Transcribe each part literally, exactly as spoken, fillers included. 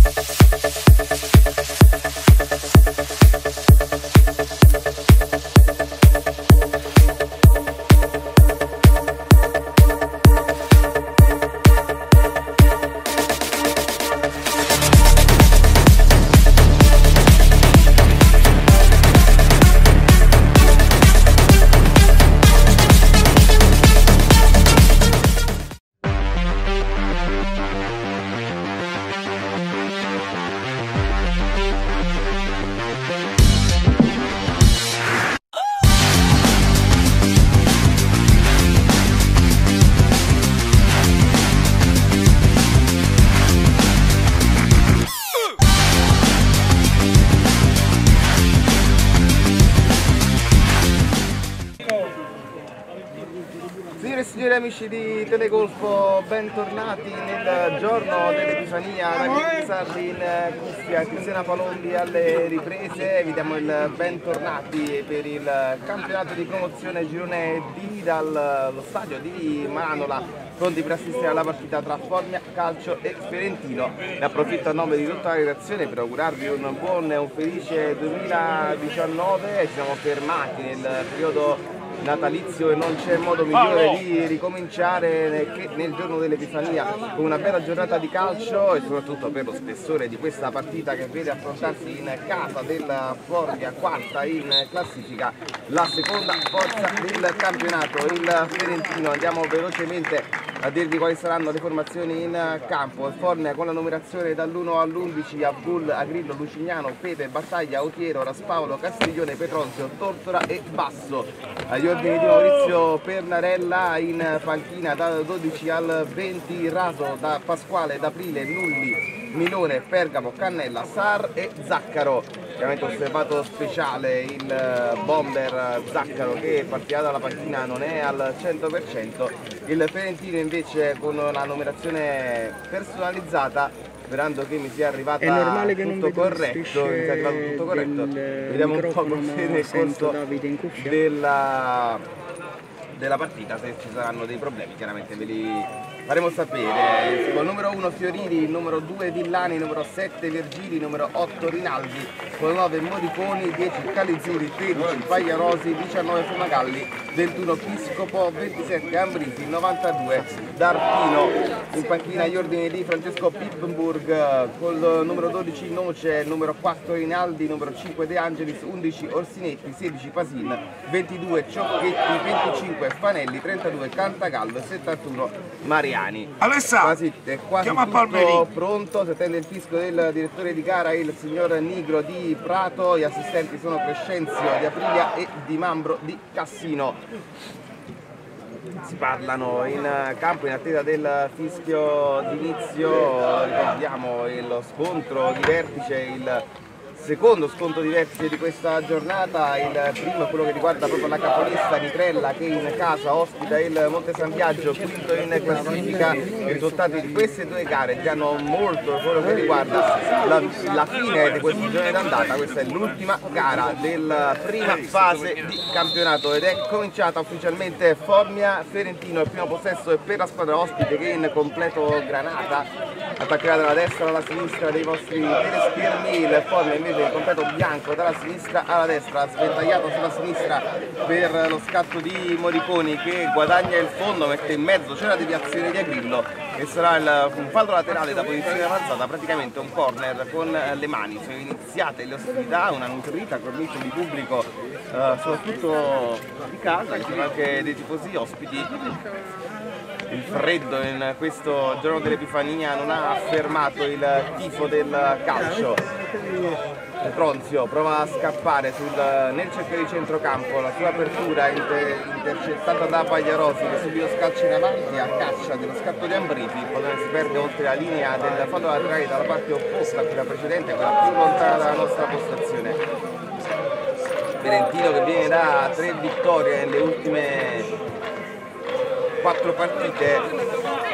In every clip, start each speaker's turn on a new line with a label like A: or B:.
A: Signore e signori amici di Telegolfo, bentornati nel giorno dell'Epifania. Da Sarri in cuffia, Cristiana Palombi alle riprese. Vi diamo il bentornati per il campionato di promozione girone D dallo stadio di Manola, pronti per assistere alla partita tra Formia Calcio e Fiorentino. Ne approfitto a nome di tutta la redazione per augurarvi un buon e un felice duemiladiciannove. Ci siamo fermati nel periodo natalizio e non c'è modo migliore di ricominciare che nel giorno dell'Epifania con una bella giornata di calcio, e soprattutto per lo spessore di questa partita che vede affrontarsi in casa della Formia, quarta in classifica, la seconda forza del campionato, il Fiorentino. Andiamo velocemente a dirvi quali saranno le formazioni in campo. Formia con la numerazione dall'uno all'undici: Abdul, Agrillo, Lucignano, Pepe, Battaglia, Otiero, Raspaolo, Castiglione, Petronzio, Tortora e Basso. Agli ordini di Maurizio Pernarella. In panchina dal dodici al venti Raso, da Pasquale, D'Aprile, Nulli, Milone, Pergamo, Cannella, Sar e Zaccaro. Chiaramente osservato speciale il bomber Zaccaro, che partirà dalla panchina non è al cento per cento. Il Fiorentino invece con una numerazione personalizzata, sperando che mi sia arrivata
B: è normale che
A: tutto
B: non
A: corretto, mi sia arrivato tutto corretto. Vediamo un po' come nel corso della, della partita, se ci saranno dei problemi chiaramente ve li faremo sapere. Con il numero uno Fiorini, il numero due Villani, il numero sette Vergili, il numero otto Rinaldi, con nove Moriconi, dieci Calizzuri, tredici Pagliarosi, diciannove Fumagalli, ventuno Piscopo, ventisette Ambriti, novantadue D'Arpino. In panchina gli ordini di Francesco Pippenburg, col numero dodici Noce, il numero quattro Rinaldi, il numero cinque De Angelis, undici Orsinetti, sedici Pasin, ventidue Ciocchetti, venticinque Fanelli, trentadue Cantagallo e settantuno Mariani.
C: Alessà,
A: quasi, è quasi tutto pronto, si attende il fischio del direttore di gara, il signor Nigro di Prato. Gli assistenti sono Crescenzio di Aprilia e Di Mambro di Cassino. Si parlano in campo in attesa del fischio d'inizio. Ricordiamo lo scontro di vertice, il secondo scontro di vertice di questa giornata. Il primo è quello che riguarda proprio la capolista Nitrella, che in casa ospita il Monte San Biagio, quinto in classifica. I risultati di queste due gare danno molto quello che riguarda la, la fine di questo girone d'andata. Questa è l'ultima gara della prima fase di campionato ed è cominciata ufficialmente. Formia Fiorentino, il primo possesso è per la squadra ospite, che in completo granata attaccherà dalla destra alla sinistra dei vostri teleschermi. Il Formia invece il completo bianco dalla sinistra alla destra, sventagliato sulla sinistra per lo scatto di Moriconi, che guadagna il fondo, mette in mezzo, c'è la deviazione di Agrillo e sarà il, un fallo laterale da posizione avanzata, praticamente un corner con le mani. Sono iniziate le ostilità, una nutrita cornice di pubblico, eh, soprattutto di casa, ci sono anche dei tifosi ospiti. Il freddo in questo giorno dell'Epifania non ha fermato il tifo del calcio. Petronzio prova a scappare sul, nel cerchio di centrocampo, la sua apertura inter, intercettata da Pagliarosi, che subito scalcia in avanti a caccia dello scatto di Ambriti, poi si perde oltre la linea del fallo laterale dalla parte opposta a quella precedente, quella più lontana dalla nostra postazione. Fiorentino che viene da tre vittorie nelle ultime quattro partite.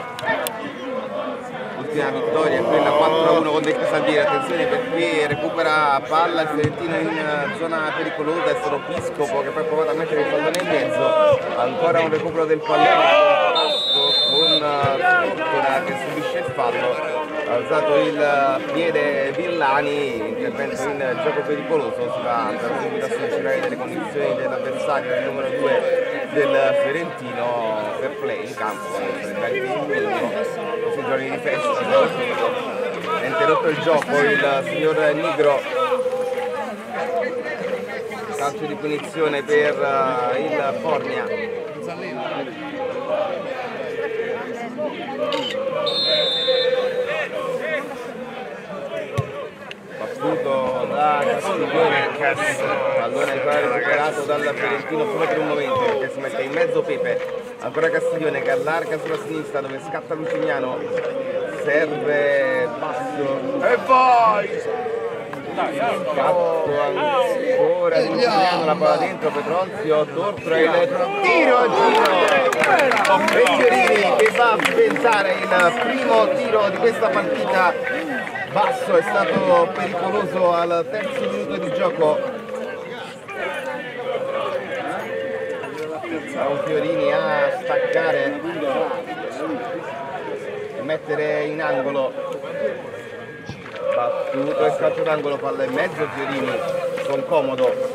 A: L'ultima vittoria è quella quattro a uno con Del Casaldiere. Attenzione perché recupera palla il Fiorentino in zona pericolosa, è stato Piscopo che poi ha provato a mettere il pallone in mezzo. Ancora un recupero del pallone con Tortora che subisce il fallo. ha alzato il piede Villani, intervento in gioco pericoloso, si va da subito a suggerire delle condizioni dell'avversario, il numero due del Ferentino, per play in campo, questi giorni di festa, ha interrotto il gioco il signor Nigro, calcio di punizione per uh, il Formia. Battuto da Castiglione, pallone ancora recuperato dal Ferentino solo per un momento perché si mette in mezzo Pepe, ancora Castiglione che allarga sulla sinistra dove scatta Lucignano, serve basso e poi scatto ancora di Lucignano, la palla dentro, Petronzio, Tortora, il tiro a giro Vecchiorini che va a pensare il primo tiro di questa partita. Basso è stato pericoloso al terzo minuto di gioco. Un Fiorini a staccare e mettere in angolo. Battuto e calcio d'angolo, palla in mezzo, Fiorini con comodo.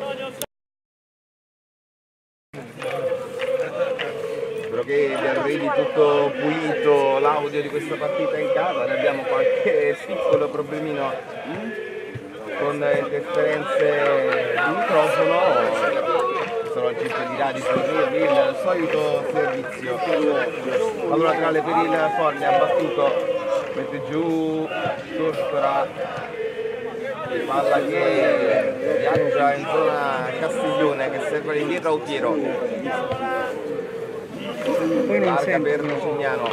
A: Spero che vi arrivi tutto pulito l'audio di questa partita in casa, ne abbiamo qualche piccolo problemino con interferenze di microfono, sono il circo di radio per il solito servizio. Pallone laterale per il Formia, ha battuto, mette giù Tortora, palla che viaggia in zona Castiglione che serve indietro a Utiero. Larga per Lucignano,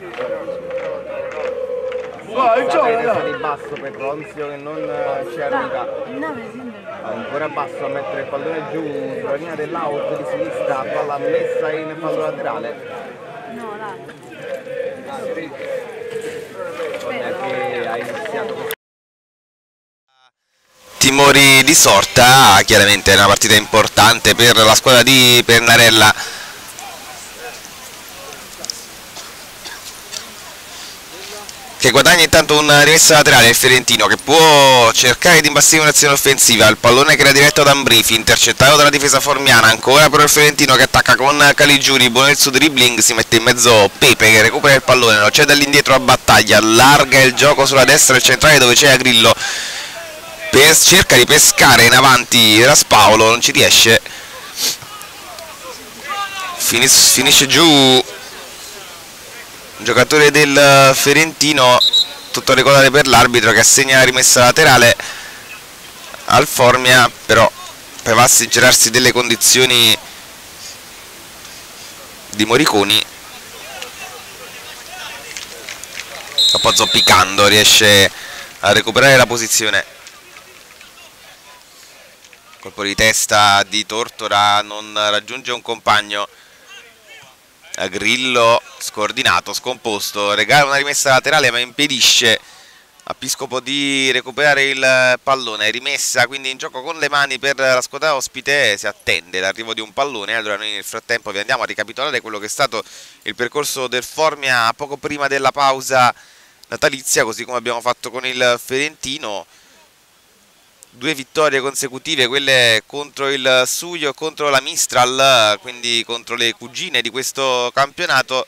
A: presa di basso per Ronzio che non ci arriva, ancora basso a mettere il pallone giù sulla linea dell'out di sinistra, palla messa in fallo laterale. Che ha iniziato
B: timori di sorta, chiaramente è una partita importante per la squadra di Pennarella. Che guadagna intanto una rimessa laterale il Ferentino che può cercare di imbastire un'azione offensiva, il pallone che era diretto da Ambrifi, intercettato dalla difesa formiana, ancora però il Ferentino che attacca con Caligiuri, buono il suo dribbling, si mette in mezzo Pepe che recupera il pallone, lo c'è dall'indietro a Battaglia, allarga il gioco sulla destra del centrale dove c'è Agrillo, Pes cerca di pescare in avanti Raspaolo, non ci riesce, Finis finisce giù un giocatore del Ferentino, tutto regolare per l'arbitro che assegna la rimessa laterale al Formia, però poi va a girarsi delle condizioni di Moriconi, sta un po' zoppicando, riesce a recuperare la posizione, colpo di testa di Tortora, non raggiunge un compagno, Grillo scordinato, scomposto, regala una rimessa laterale ma impedisce a Piscopo di recuperare il pallone, rimessa quindi in gioco con le mani per la squadra ospite, si attende l'arrivo di un pallone. Allora noi nel frattempo vi andiamo a ricapitolare quello che è stato il percorso del Formia poco prima della pausa natalizia, così come abbiamo fatto con il Ferentino. Due vittorie consecutive, quelle contro il Suglio e contro la Mistral, quindi contro le cugine di questo campionato,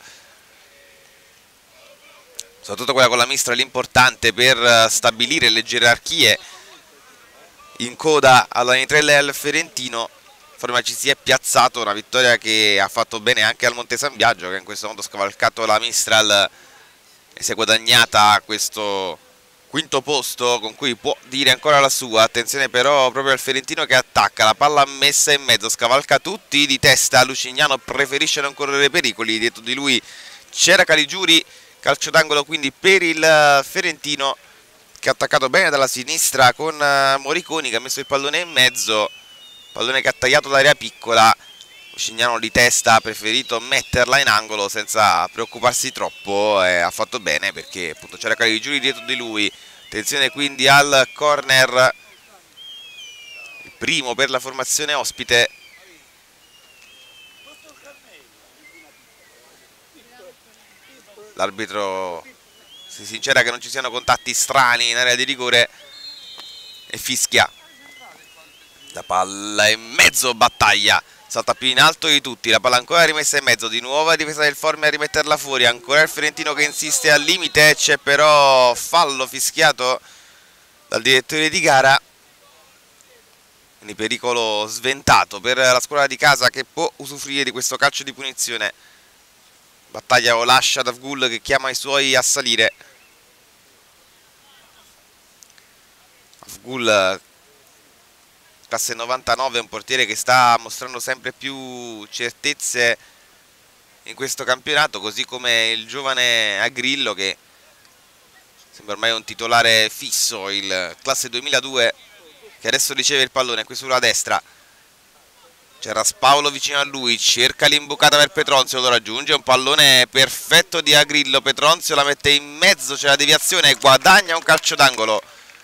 B: soprattutto quella con la Mistral importante per stabilire le gerarchie in coda alla Nitrella e al Ferentino. Formia ci si è piazzato, una vittoria che ha fatto bene anche al Monte San Biagio che in questo modo ha scavalcato la Mistral e si è guadagnata questo quinto posto con cui può dire ancora la sua. Attenzione però proprio al Ferentino che attacca, la palla messa in mezzo, scavalca tutti di testa, Lucignano preferisce non correre pericoli, dietro di lui c'era Caligiuri, calcio d'angolo quindi per il Ferentino che ha attaccato bene dalla sinistra con Moriconi che ha messo il pallone in mezzo, pallone che ha tagliato l'area piccola, Lucignano di testa ha preferito metterla in angolo senza preoccuparsi troppo e ha fatto bene perché appunto c'era Caligiuri dietro di lui. Attenzione quindi al corner, il primo per la formazione ospite. L'arbitro si sincera che non ci siano contatti strani in area di rigore e fischia. La palla in mezzo, Battaglia salta più in alto di tutti, la palla ancora rimessa in mezzo, di nuovo la difesa del Formia a rimetterla fuori, ancora il Fiorentino che insiste al limite, c'è però fallo fischiato dal direttore di gara, quindi pericolo sventato per la squadra di casa che può usufruire di questo calcio di punizione. Battaglia lo lascia da Avgul che chiama i suoi a salire. Avgul, classe novantanove, è un portiere che sta mostrando sempre più certezze in questo campionato, così come il giovane Agrillo che sembra ormai un titolare fisso, il classe duemiladue che adesso riceve il pallone qui sulla destra. C'è Raspaolo vicino a lui, cerca l'imbucata per Petronzio, lo raggiunge, un pallone perfetto di Agrillo, Petronzio la mette in mezzo, c'è la deviazione e guadagna un calcio d'angolo.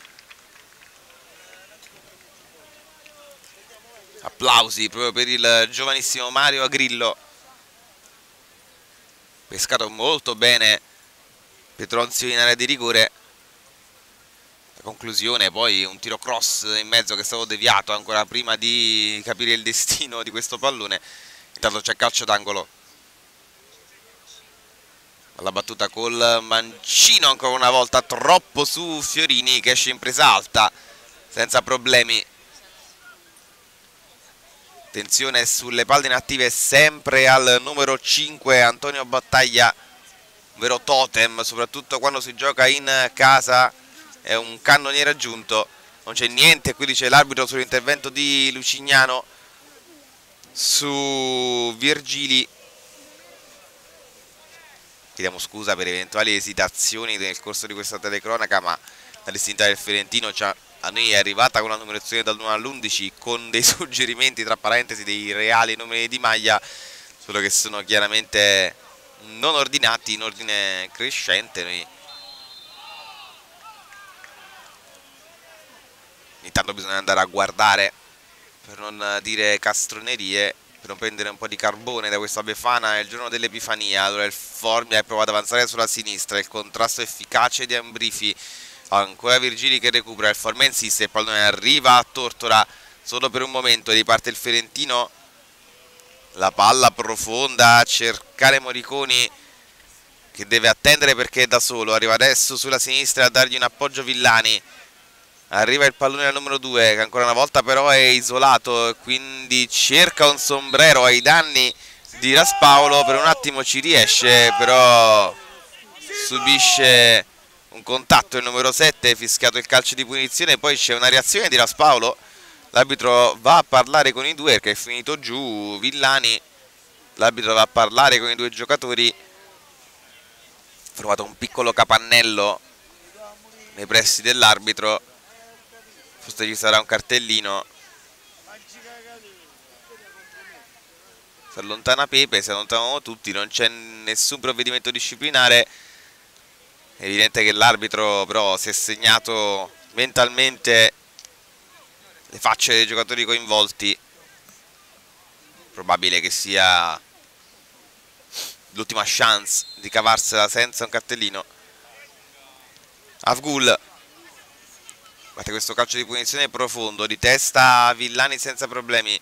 B: Applausi proprio per il giovanissimo Mario Agrillo, pescato molto bene Petronzio in area di rigore. La conclusione poi un tiro cross in mezzo che è stato deviato ancora prima di capire il destino di questo pallone. Intanto c'è calcio d'angolo, la battuta col mancino ancora una volta, troppo su Fiorini che esce in presa alta senza problemi. Attenzione sulle palle inattive sempre al numero cinque Antonio Battaglia, un vero totem soprattutto quando si gioca in casa, è un cannoniere aggiunto. Non c'è niente, qui dice l'arbitro sull'intervento di Lucignano su Virgili. Chiediamo scusa per eventuali esitazioni nel corso di questa telecronaca, ma la distinta del Fiorentino a noi è arrivata con la numerazione dal uno all'undici con dei suggerimenti tra parentesi dei reali numeri di maglia, solo che sono chiaramente non ordinati in ordine crescente. Noi ogni tanto bisogna andare a guardare per non dire castronerie, per non prendere un po' di carbone da questa Befana. È il giorno dell'Epifania. Allora il Formia prova ad avanzare sulla sinistra, il contrasto efficace di Ambrifi, ancora Virgili che recupera, il Formia insiste, il pallone arriva a Tortora solo per un momento, riparte il Fiorentino, la palla profonda a cercare Moriconi che deve attendere perché è da solo, arriva adesso sulla sinistra a dargli un appoggio Villani. Arriva il pallone al numero due che ancora una volta però è isolato e quindi cerca un sombrero ai danni di Raspaolo, per un attimo ci riesce però subisce un contatto il numero sette, fischiato il calcio di punizione. Poi c'è una reazione di Raspaolo, l'arbitro va a parlare con i due perché è finito giù Villani, l'arbitro va a parlare con i due giocatori, ha trovato un piccolo capannello nei pressi dell'arbitro, forse ci sarà un cartellino. Si allontana Pepe, si allontanano tutti, non c'è nessun provvedimento disciplinare. È evidente che l'arbitro però si è segnato mentalmente le facce dei giocatori coinvolti. Probabile che sia l'ultima chance di cavarsela senza un cartellino. Avgul batte questo calcio di punizione profondo, di testa Villani senza problemi.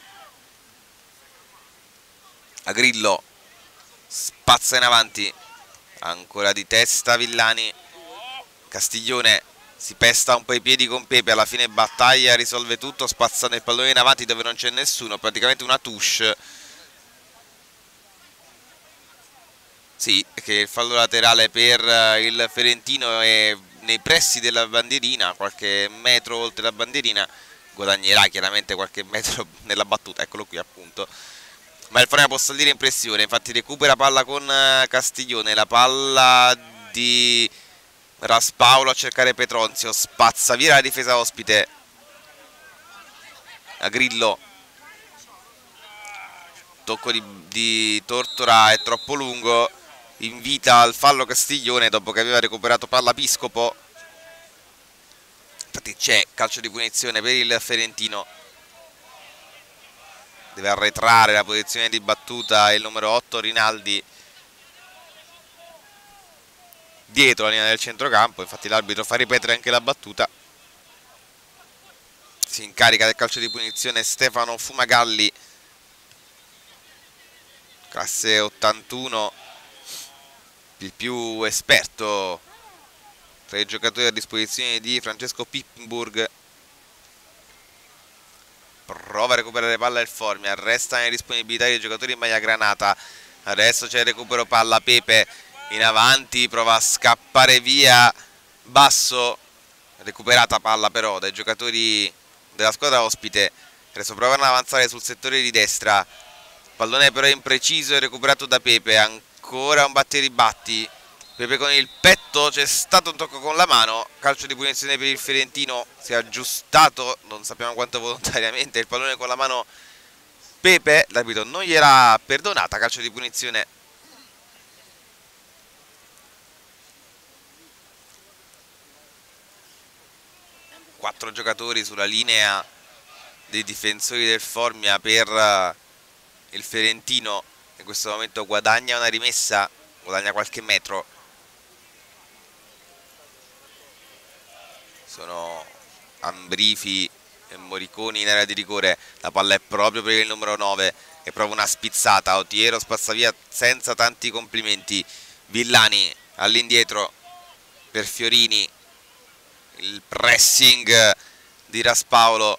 B: Agrillo spazza in avanti, ancora di testa Villani. Castiglione si pesta un po' i piedi con Pepe, alla fine Battaglia risolve tutto spazzando il pallone in avanti dove non c'è nessuno, praticamente una touche. Sì, che il fallo laterale per il Fiorentino è nei pressi della bandierina, qualche metro oltre la bandierina, guadagnerà chiaramente qualche metro nella battuta, eccolo qui appunto. Ma il Formia può salire in pressione, infatti recupera palla con Castiglione, la palla di Raspaolo a cercare Petronzio, spazza via la difesa ospite. Agrillo, tocco di, di Tortora è troppo lungo, invita al fallo Castiglione dopo che aveva recuperato palla Piscopo. Infatti c'è calcio di punizione per il Fiorentino, deve arretrare la posizione di battuta il numero otto Rinaldi. dietro la linea del centrocampo. Infatti l'arbitro fa ripetere anche la battuta. Si incarica del calcio di punizione Stefano Fumagalli, classe ottantuno, il più esperto tra i giocatori a disposizione di Francesco Pippenburg. Prova a recuperare palla il Formia, resta nelle disponibilità dei giocatori in maglia granata. Adesso c'è il recupero palla, Pepe in avanti, prova a scappare via Basso, recuperata palla però dai giocatori della squadra ospite. Adesso provano ad avanzare sul settore di destra, pallone però impreciso e recuperato da Pepe. Ancora un batti e ribatti, Pepe con il petto, c'è stato un tocco con la mano, calcio di punizione per il Ferentino. Si è aggiustato, non sappiamo quanto volontariamente, il pallone con la mano Pepe, l'arbitro non gli era perdonata, calcio di punizione. Quattro giocatori sulla linea dei difensori del Formia per il Ferentino. In questo momento guadagna una rimessa, guadagna qualche metro. Sono Ambrifi e Moriconi in area di rigore. La palla è proprio per il numero nove e prova una spizzata. Otiero spazza via senza tanti complimenti. Villani all'indietro per Fiorini. Il pressing di Raspaolo.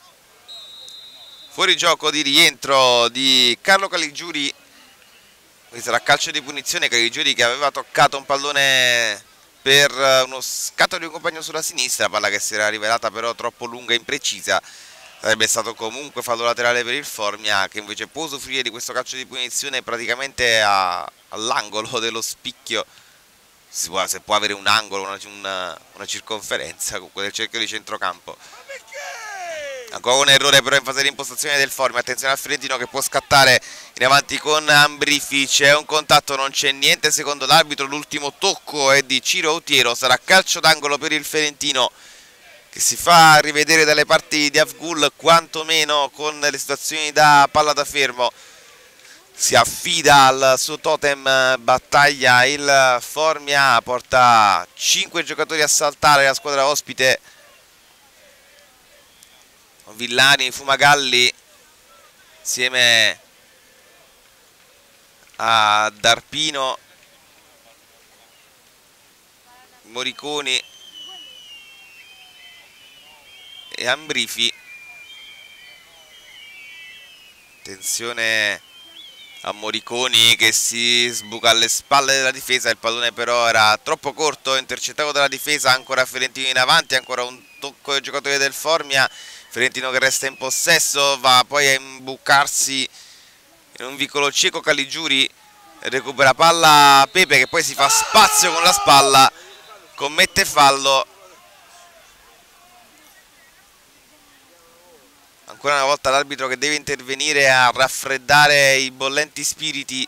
B: Fuori gioco di rientro di Carlo Caligiuri. Questo sarà calcio di punizione. Caligiuri che aveva toccato un pallone per uno scatto di un compagno sulla sinistra, palla che si era rivelata però troppo lunga e imprecisa. Sarebbe stato comunque fallo laterale per il Formia, che invece può usufruire di questo calcio di punizione praticamente all'angolo dello spicchio. Si può, se può avere un angolo, una, una, una circonferenza comunque del cerchio di centrocampo. Ancora un errore però in fase di impostazione del Formia. Attenzione al Ferentino che può scattare in avanti con Ambrifi. C'è un contatto, non c'è niente secondo l'arbitro. L'ultimo tocco è di Ciro Otiero. Sarà calcio d'angolo per il Ferentino, che si fa rivedere dalle parti di Afgul, quantomeno con le situazioni da palla da fermo. Si affida al suo totem battaglia il Formia. Porta cinque giocatori a saltare la squadra ospite. Villani, Fumagalli insieme a Darpino, Moriconi e Ambrifi. Attenzione a Moriconi che si sbuca alle spalle della difesa. Il pallone però era troppo corto, intercettato dalla difesa. Ancora Ferentino in avanti, ancora un tocco del giocatore del Formia. Ferentino che resta in possesso, va poi a imbucarsi in un vicolo cieco. Caligiuri recupera palla Pepe che poi si fa spazio con la spalla, commette fallo. Ancora una volta l'arbitro che deve intervenire a raffreddare i bollenti spiriti.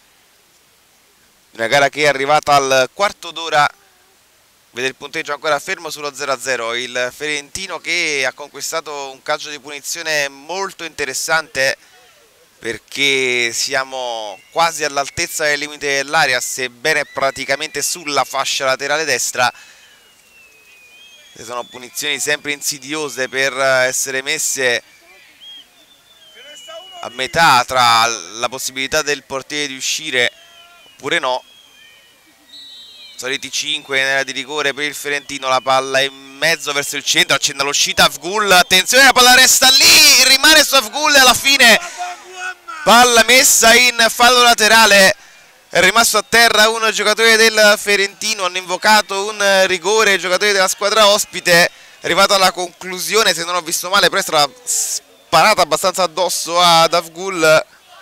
B: Una gara che è arrivata al quarto d'ora, vede il punteggio ancora fermo sullo zero a zero. Il Ferentino che ha conquistato un calcio di punizione molto interessante, perché siamo quasi all'altezza del limite dell'area, sebbene praticamente sulla fascia laterale destra. Sono punizioni sempre insidiose per essere messe a metà tra la possibilità del portiere di uscire oppure no. Soliti cinque in area di rigore per il Ferentino. La palla in mezzo verso il centro, accende l'uscita Afgul. Attenzione, la palla resta lì, rimane su Afgul e alla fine palla messa in fallo laterale. È rimasto a terra un giocatore del Ferentino. Hanno invocato un rigore i giocatori della squadra ospite. È arrivato alla conclusione, se non ho visto male, però è stata sparata abbastanza addosso ad Afgul.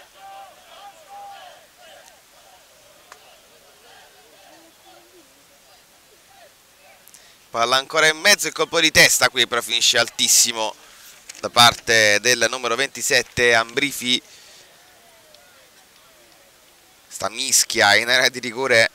B: Palla ancora in mezzo, il colpo di testa qui però finisce altissimo da parte del numero ventisette Ambrifi. Sta mischia in area di rigore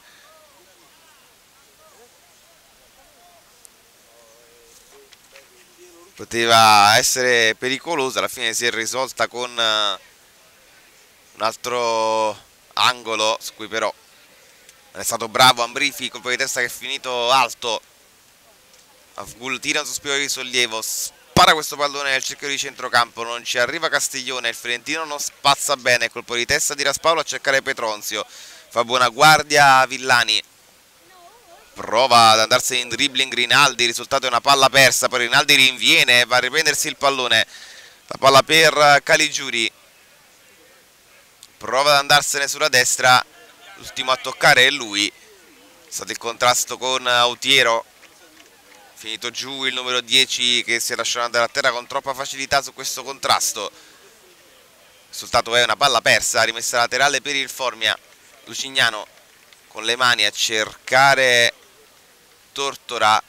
B: poteva essere pericolosa, alla fine si è risolta con un altro angolo su cui però è stato bravo Ambrifi, colpo di testa che è finito alto. Afgul tira un sospiro di sollievo, spara questo pallone nel cerchio di centrocampo, non ci arriva Castiglione, il Ferentino non spazza bene, colpo di testa di Raspaolo a cercare Petronzio, fa buona guardia Villani, prova ad andarsene in dribbling Rinaldi, il risultato è una palla persa, poi Rinaldi rinviene, va a riprendersi il pallone, la palla per Caligiuri, prova ad andarsene sulla destra, l'ultimo a toccare è lui, è stato il contrasto con Autiero, finito giù il numero dieci che si è lasciato andare a terra con troppa facilità su questo contrasto. Il risultato è una palla persa, rimessa laterale per il Formia. Lucignano con le mani a cercare Tortora.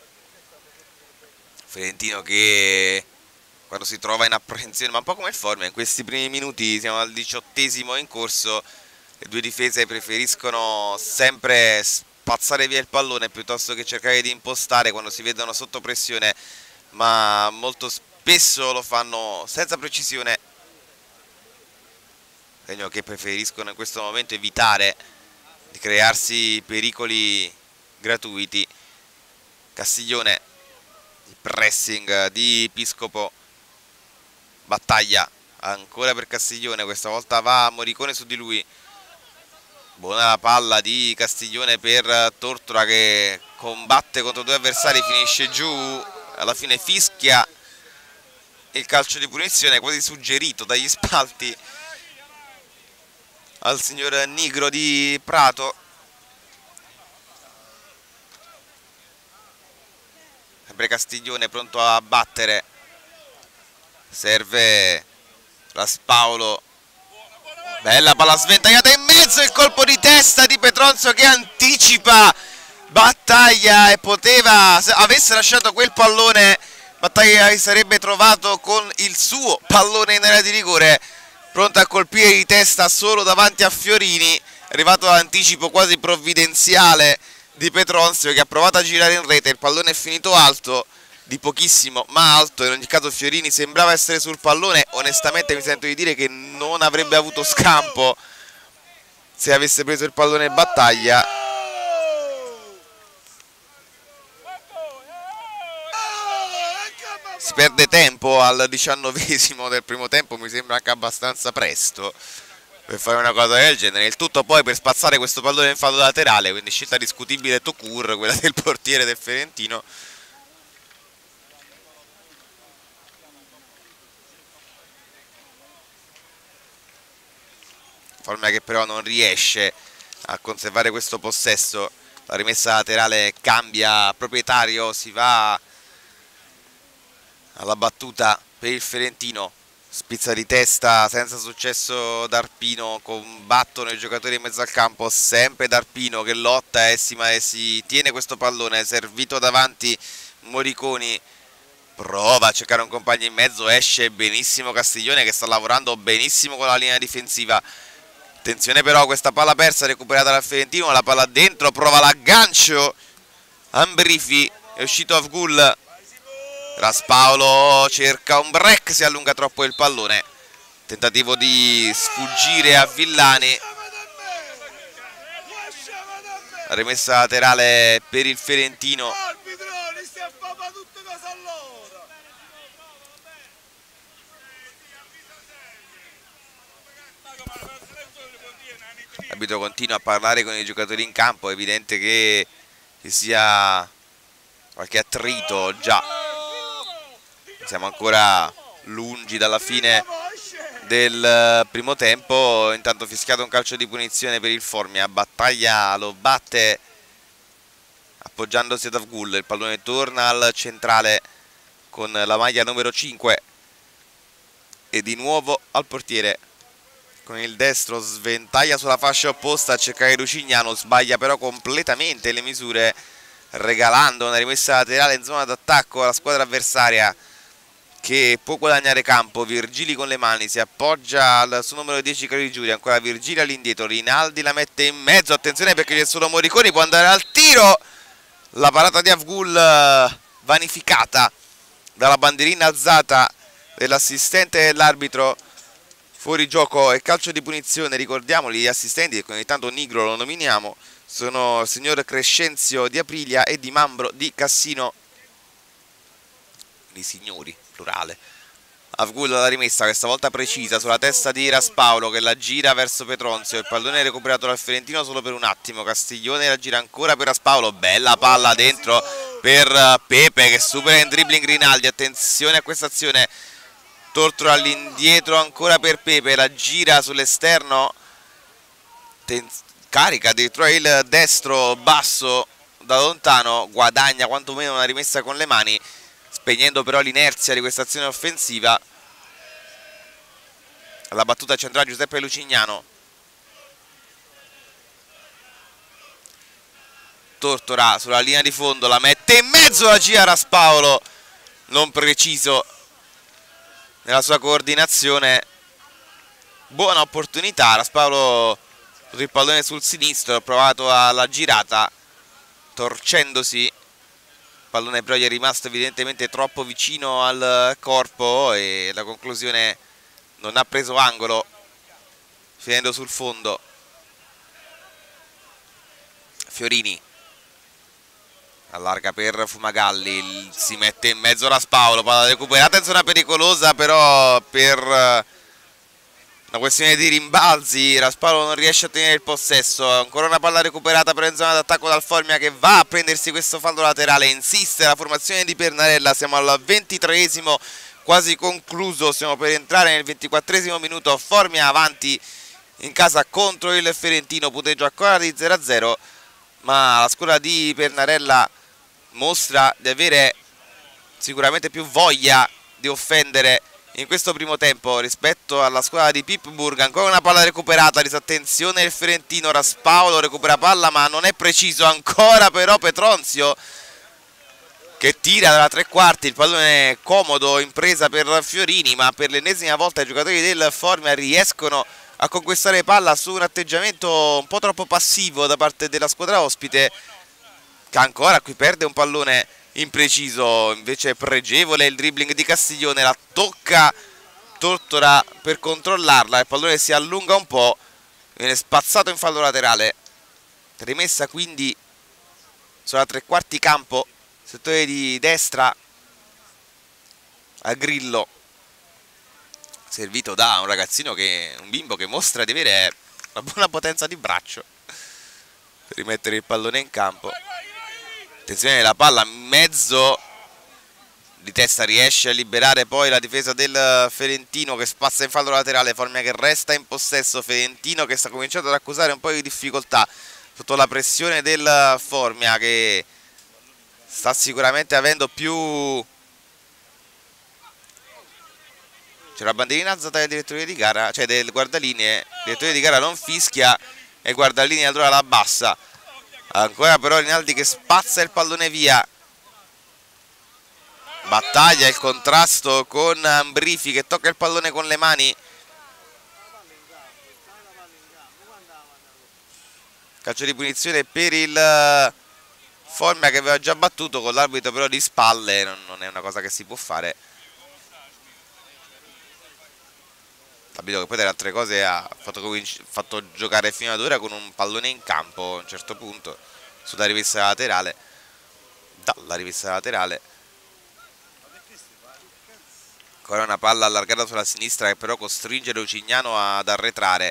B: Ferentino che quando si trova in apprensione, ma un po' come il Formia, in questi primi minuti, siamo al diciottesimo in corso, le due difese preferiscono sempre spazzare via il pallone piuttosto che cercare di impostare quando si vedono sotto pressione, ma molto spesso lo fanno senza precisione, segno che preferiscono in questo momento evitare di crearsi pericoli gratuiti. Castiglione, il pressing di Piscopo, battaglia ancora per Castiglione, questa volta va Moricone su di lui. Buona la palla di Castiglione per Tortora che combatte contro due avversari, finisce giù, alla fine fischia il calcio di punizione quasi suggerito dagli spalti al signor Nigro di Prato. Sempre Castiglione pronto a battere, serve Raspaolo. Bella palla sventagliata in mezzo, il colpo di testa di Petronzio che anticipa Battaglia e poteva, se avesse lasciato quel pallone, Battaglia si sarebbe trovato con il suo pallone in area di rigore, pronto a colpire di testa solo davanti a Fiorini, arrivato all'anticipo quasi provvidenziale di Petronzio che ha provato a girare in rete, il pallone è finito alto, di pochissimo ma alto, in ogni caso Fiorini sembrava essere sul pallone, onestamente mi sento di dire che non avrebbe avuto scampo se avesse preso il pallone Battaglia. Si perde tempo al diciannovesimo del primo tempo, mi sembra anche abbastanza presto per fare una cosa del genere, il tutto poi per spazzare questo pallone in fallo laterale, quindi scelta discutibile tout court, quella del portiere del Ferentino. Formia che però non riesce a conservare questo possesso, la rimessa laterale cambia proprietario, si va alla battuta per il Ferentino, spizza di testa senza successo D'Arpino, combattono i giocatori in mezzo al campo, sempre D'Arpino che lotta e si, e si tiene questo pallone, servito davanti Moriconi, prova a cercare un compagno in mezzo, esce benissimo Castiglione che sta lavorando benissimo con la linea difensiva. Attenzione però a questa palla persa recuperata dal Ferentino, la palla dentro, prova l'aggancio Ambrifi, è uscito Afgul, Raspaolo cerca un break, si allunga troppo il pallone, tentativo di sfuggire a Villani, la rimessa laterale per il Ferentino. L'arbitro continua a parlare con i giocatori in campo, è evidente che ci sia qualche attrito già. Siamo ancora lungi dalla fine del primo tempo, intanto fischiato un calcio di punizione per il Formia, Battaglia lo batte appoggiandosi ad Afgul, il pallone torna al centrale con la maglia numero cinque e di nuovo al portiere. Con il destro sventaglia sulla fascia opposta a cercare Lucignano, sbaglia però completamente le misure, regalando una rimessa laterale in zona d'attacco alla squadra avversaria che può guadagnare campo. Virgili con le mani si appoggia al suo numero dieci Caligiuri, ancora Virgili all'indietro, Rinaldi la mette in mezzo, attenzione perché c'è solo Moriconi, può andare al tiro, la parata di Afgul vanificata dalla bandierina alzata dell'assistente dell'arbitro. Fuori gioco e calcio di punizione, ricordiamoli gli assistenti che ogni tanto Nigro lo nominiamo, sono il signor Crescenzio Di Aprilia e Di Mambro di Cassino, i signori, plurale. Avgul la rimessa, questa volta precisa, sulla testa di Raspaolo che la gira verso Petronzio, il pallone è recuperato dal Fiorentino solo per un attimo, Castiglione la gira ancora per Raspaolo, bella palla dentro per Pepe che supera in dribbling Rinaldi, attenzione a questa azione, Tortora all'indietro ancora per Pepe, la gira sull'esterno, carica addirittura il destro basso da lontano, guadagna quantomeno una rimessa con le mani, spegnendo però l'inerzia di questa azione offensiva. La battuta centrale Giuseppe Lucignano. Tortora sulla linea di fondo, la mette in mezzo, la gira Raspaolo, non preciso nella sua coordinazione. Buona opportunità, Raspaolo il pallone sul sinistro, ha provato alla girata torcendosi. Il pallone però gli è rimasto evidentemente troppo vicino al corpo e la conclusione non ha preso angolo, finendo sul fondo. Fiorini allarga per Fumagalli, si mette in mezzo Raspaolo, palla recuperata in zona pericolosa, però per una questione di rimbalzi Raspaolo non riesce a tenere il possesso. Ancora una palla recuperata però in zona d'attacco dal Formia, che va a prendersi questo fallo laterale. Insiste la formazione di Pernarella, siamo al ventitreesimo, quasi concluso, stiamo per entrare nel ventiquattresimo minuto. Formia avanti in casa contro il Fiorentino, punteggio ancora di zero a zero, ma la squadra di Pernarella mostra di avere sicuramente più voglia di offendere in questo primo tempo rispetto alla squadra di Pipburg. Ancora una palla recuperata, disattenzione il Fiorentino, Raspaolo recupera palla ma non è preciso, ancora però Petronzio che tira dalla tre quarti, il pallone è comodo in presa per Fiorini, ma per l'ennesima volta i giocatori del Formia riescono a conquistare palla su un atteggiamento un po' troppo passivo da parte della squadra ospite, che ancora qui perde un pallone impreciso. Invece è pregevole il dribbling di Castiglione, la tocca Tortora per controllarla, il pallone si allunga un po', viene spazzato in fallo laterale, rimessa quindi sulla tre quarti campo, settore di destra a Grillo, servito da un ragazzino, che un bimbo che mostra di avere una buona potenza di braccio per rimettere il pallone in campo. Attenzione, la palla in mezzo, di testa riesce a liberare poi la difesa del Fiorentino che spazza in fallo laterale. Formia che resta in possesso, Fiorentino che sta cominciando ad accusare un po' di difficoltà sotto la pressione del Formia, che sta sicuramente avendo più... C'è la bandierina alzata del direttore di gara, cioè del guardalinee, il direttore di gara non fischia e il guardalinee allora la abbassa. Ancora però Rinaldi che spazza il pallone via, battaglia il contrasto con Ambrifi che tocca il pallone con le mani. Calcio di punizione per il Formia che aveva già battuto con l'arbitro però di spalle, non è una cosa che si può fare. L'arbitro che poi delle altre cose ha fatto, fatto giocare fino ad ora con un pallone in campo a un certo punto sulla rivista laterale, dalla rivista laterale. Ancora una palla allargata sulla sinistra che però costringe Lucignano ad arretrare.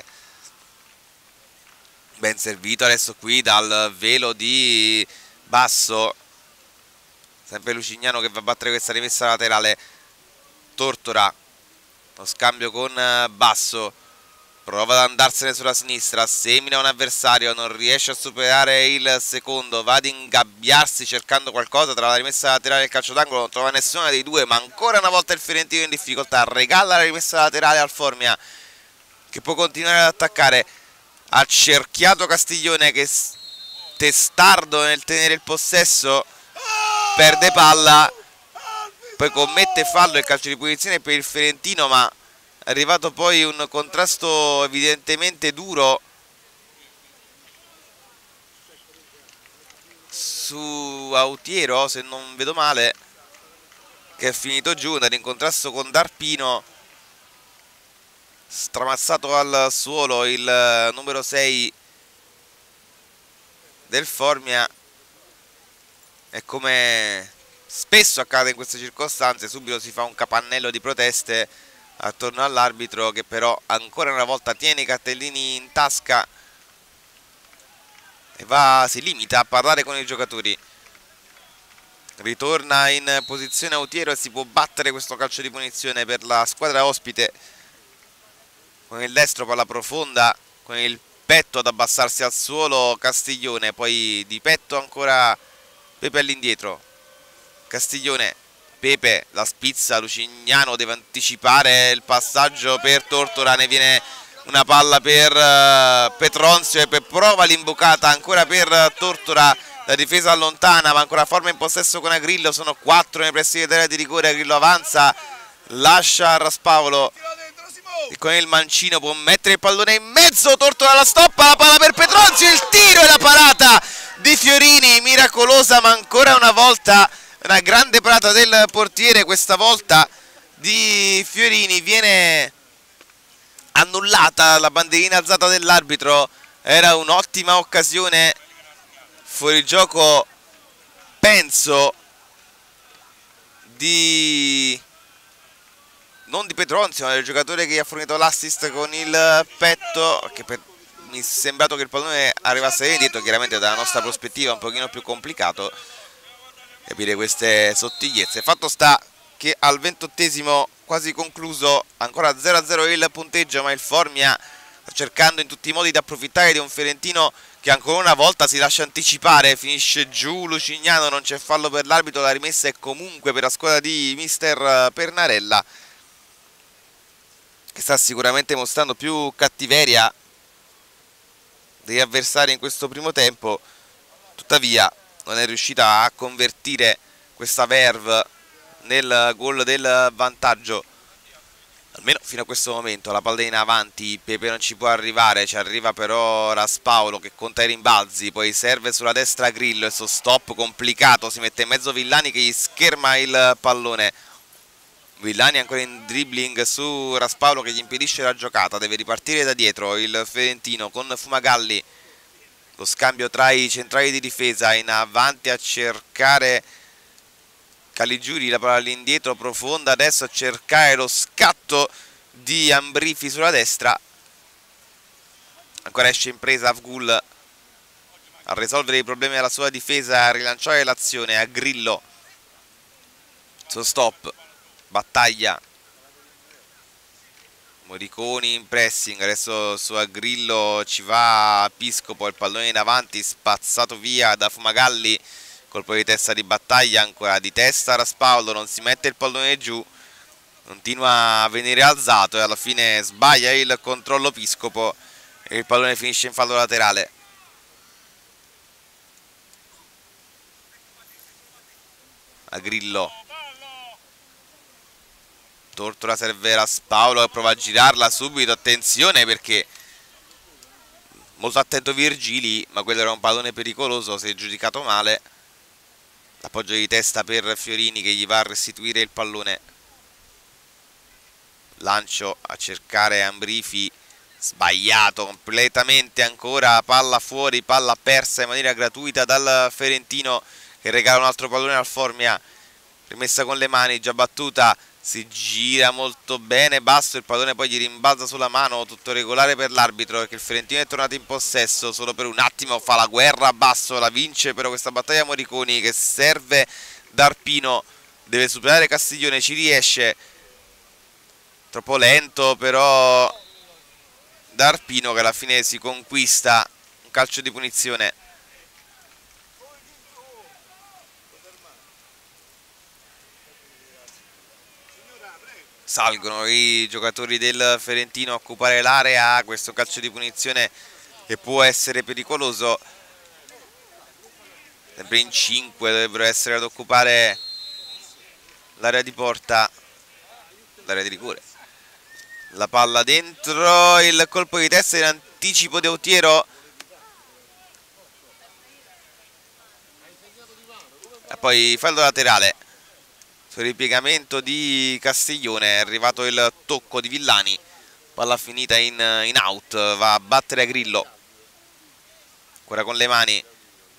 B: Ben servito adesso qui dal velo di Basso, sempre Lucignano che va a battere questa rimessa laterale. Tortora, lo scambio con Basso, prova ad andarsene sulla sinistra, semina un avversario, non riesce a superare il secondo, va ad ingabbiarsi cercando qualcosa tra la rimessa laterale e il calcio d'angolo, non trova nessuna dei due, ma ancora una volta il Fiorentino in difficoltà, regala la rimessa laterale al Formia che può continuare ad attaccare. Ha cerchiato Castiglione che testardo nel tenere il possesso, perde palla, poi commette fallo, il calcio di punizione per il Fiorentino, ma è arrivato poi un contrasto evidentemente duro su Autiero, se non vedo male, che è finito giù, andato in contrasto con Darpino, stramazzato al suolo il numero sei del Formia, e come spesso accade in queste circostanze subito si fa un capannello di proteste attorno all'arbitro, che però ancora una volta tiene i cartellini in tasca e va, si limita a parlare con i giocatori. Ritorna in posizione Autiero e si può battere questo calcio di punizione per la squadra ospite. Con il destro palla profonda, con il petto ad abbassarsi al suolo Castiglione, poi di petto ancora Pepe all'indietro. Castiglione, Pepe, la spizza, Lucignano deve anticipare il passaggio per Tortora, ne viene una palla per uh, Petronzio e per prova l'imbucata ancora per Tortora, la difesa allontana ma ancora forma in possesso con Agrillo, sono quattro nei pressi dell'area di rigore, Agrillo avanza, lascia Raspaolo e con il mancino può mettere il pallone in mezzo, Tortora la stoppa, la palla per Petronzio, il tiro e la parata di Fiorini, miracolosa ma ancora una volta una grande parata del portiere, questa volta di Fiorini. Viene annullata la bandierina alzata dell'arbitro, era un'ottima occasione, fuori gioco penso di non di Petronzio ma del giocatore che gli ha fornito l'assist con il petto, che per... mi è sembrato che il pallone arrivasse indietro, chiaramente dalla nostra prospettiva è un pochino più complicato capire queste sottigliezze. Fatto sta che al ventottesimo, quasi concluso, ancora zero a zero il punteggio, ma il Formia sta cercando in tutti i modi di approfittare di un Fiorentino che ancora una volta si lascia anticipare, finisce giù Lucignano, non c'è fallo per l'arbitro, la rimessa è comunque per la squadra di mister Pernarella, che sta sicuramente mostrando più cattiveria degli avversari in questo primo tempo, tuttavia non è riuscita a convertire questa verve nel gol del vantaggio, almeno fino a questo momento. La palla in avanti, Pepe non ci può arrivare, ci arriva però Raspaolo che conta i rimbalzi, poi serve sulla destra Grillo, e sto stop complicato, si mette in mezzo Villani che gli scherma il pallone. Villani ancora in dribbling su Raspaolo che gli impedisce la giocata, deve ripartire da dietro il Fiorentino con Fumagalli. Lo scambio tra i centrali di difesa, in avanti a cercare Caligiuri, la palla all'indietro profonda, adesso a cercare lo scatto di Ambrifi sulla destra. Ancora esce in presa Afgul a risolvere i problemi della sua difesa, a rilanciare l'azione a Grillo. Su stop, battaglia. Moriconi in pressing, adesso su Agrillo ci va Piscopo, il pallone in avanti spazzato via da Fumagalli, colpo di testa di Battaglia, ancora di testa Raspaolo, non si mette il pallone giù, continua a venire alzato e alla fine sbaglia il controllo Piscopo e il pallone finisce in fallo laterale. Agrillo, Tortora serve Raspaolo che prova a girarla subito, attenzione perché molto attento Virgili, ma quello era un pallone pericoloso, si è giudicato male. L'appoggio di testa per Fiorini che gli va a restituire il pallone. Lancio a cercare Ambrifi, sbagliato completamente ancora, palla fuori, palla persa in maniera gratuita dal Fiorentino che regala un altro pallone al Formia. Rimessa con le mani, già battuta, si gira molto bene, basso, il pallone poi gli rimbalza sulla mano, tutto regolare per l'arbitro perché il Fiorentino è tornato in possesso solo per un attimo, fa la guerra, basso, la vince però questa battaglia Moriconi che serve D'Arpino, deve superare Castiglione, ci riesce, troppo lento però D'Arpino che alla fine si conquista un calcio di punizione. Salgono i giocatori del Fiorentino a occupare l'area, questo calcio di punizione che può essere pericoloso. Sempre in cinque dovrebbero essere ad occupare l'area di porta, l'area di rigore. La palla dentro, il colpo di testa in anticipo di Autiero. E poi fallo laterale. Sul ripiegamento di Castiglione è arrivato il tocco di Villani, palla finita in, in out, va a battere a Grillo, ancora con le mani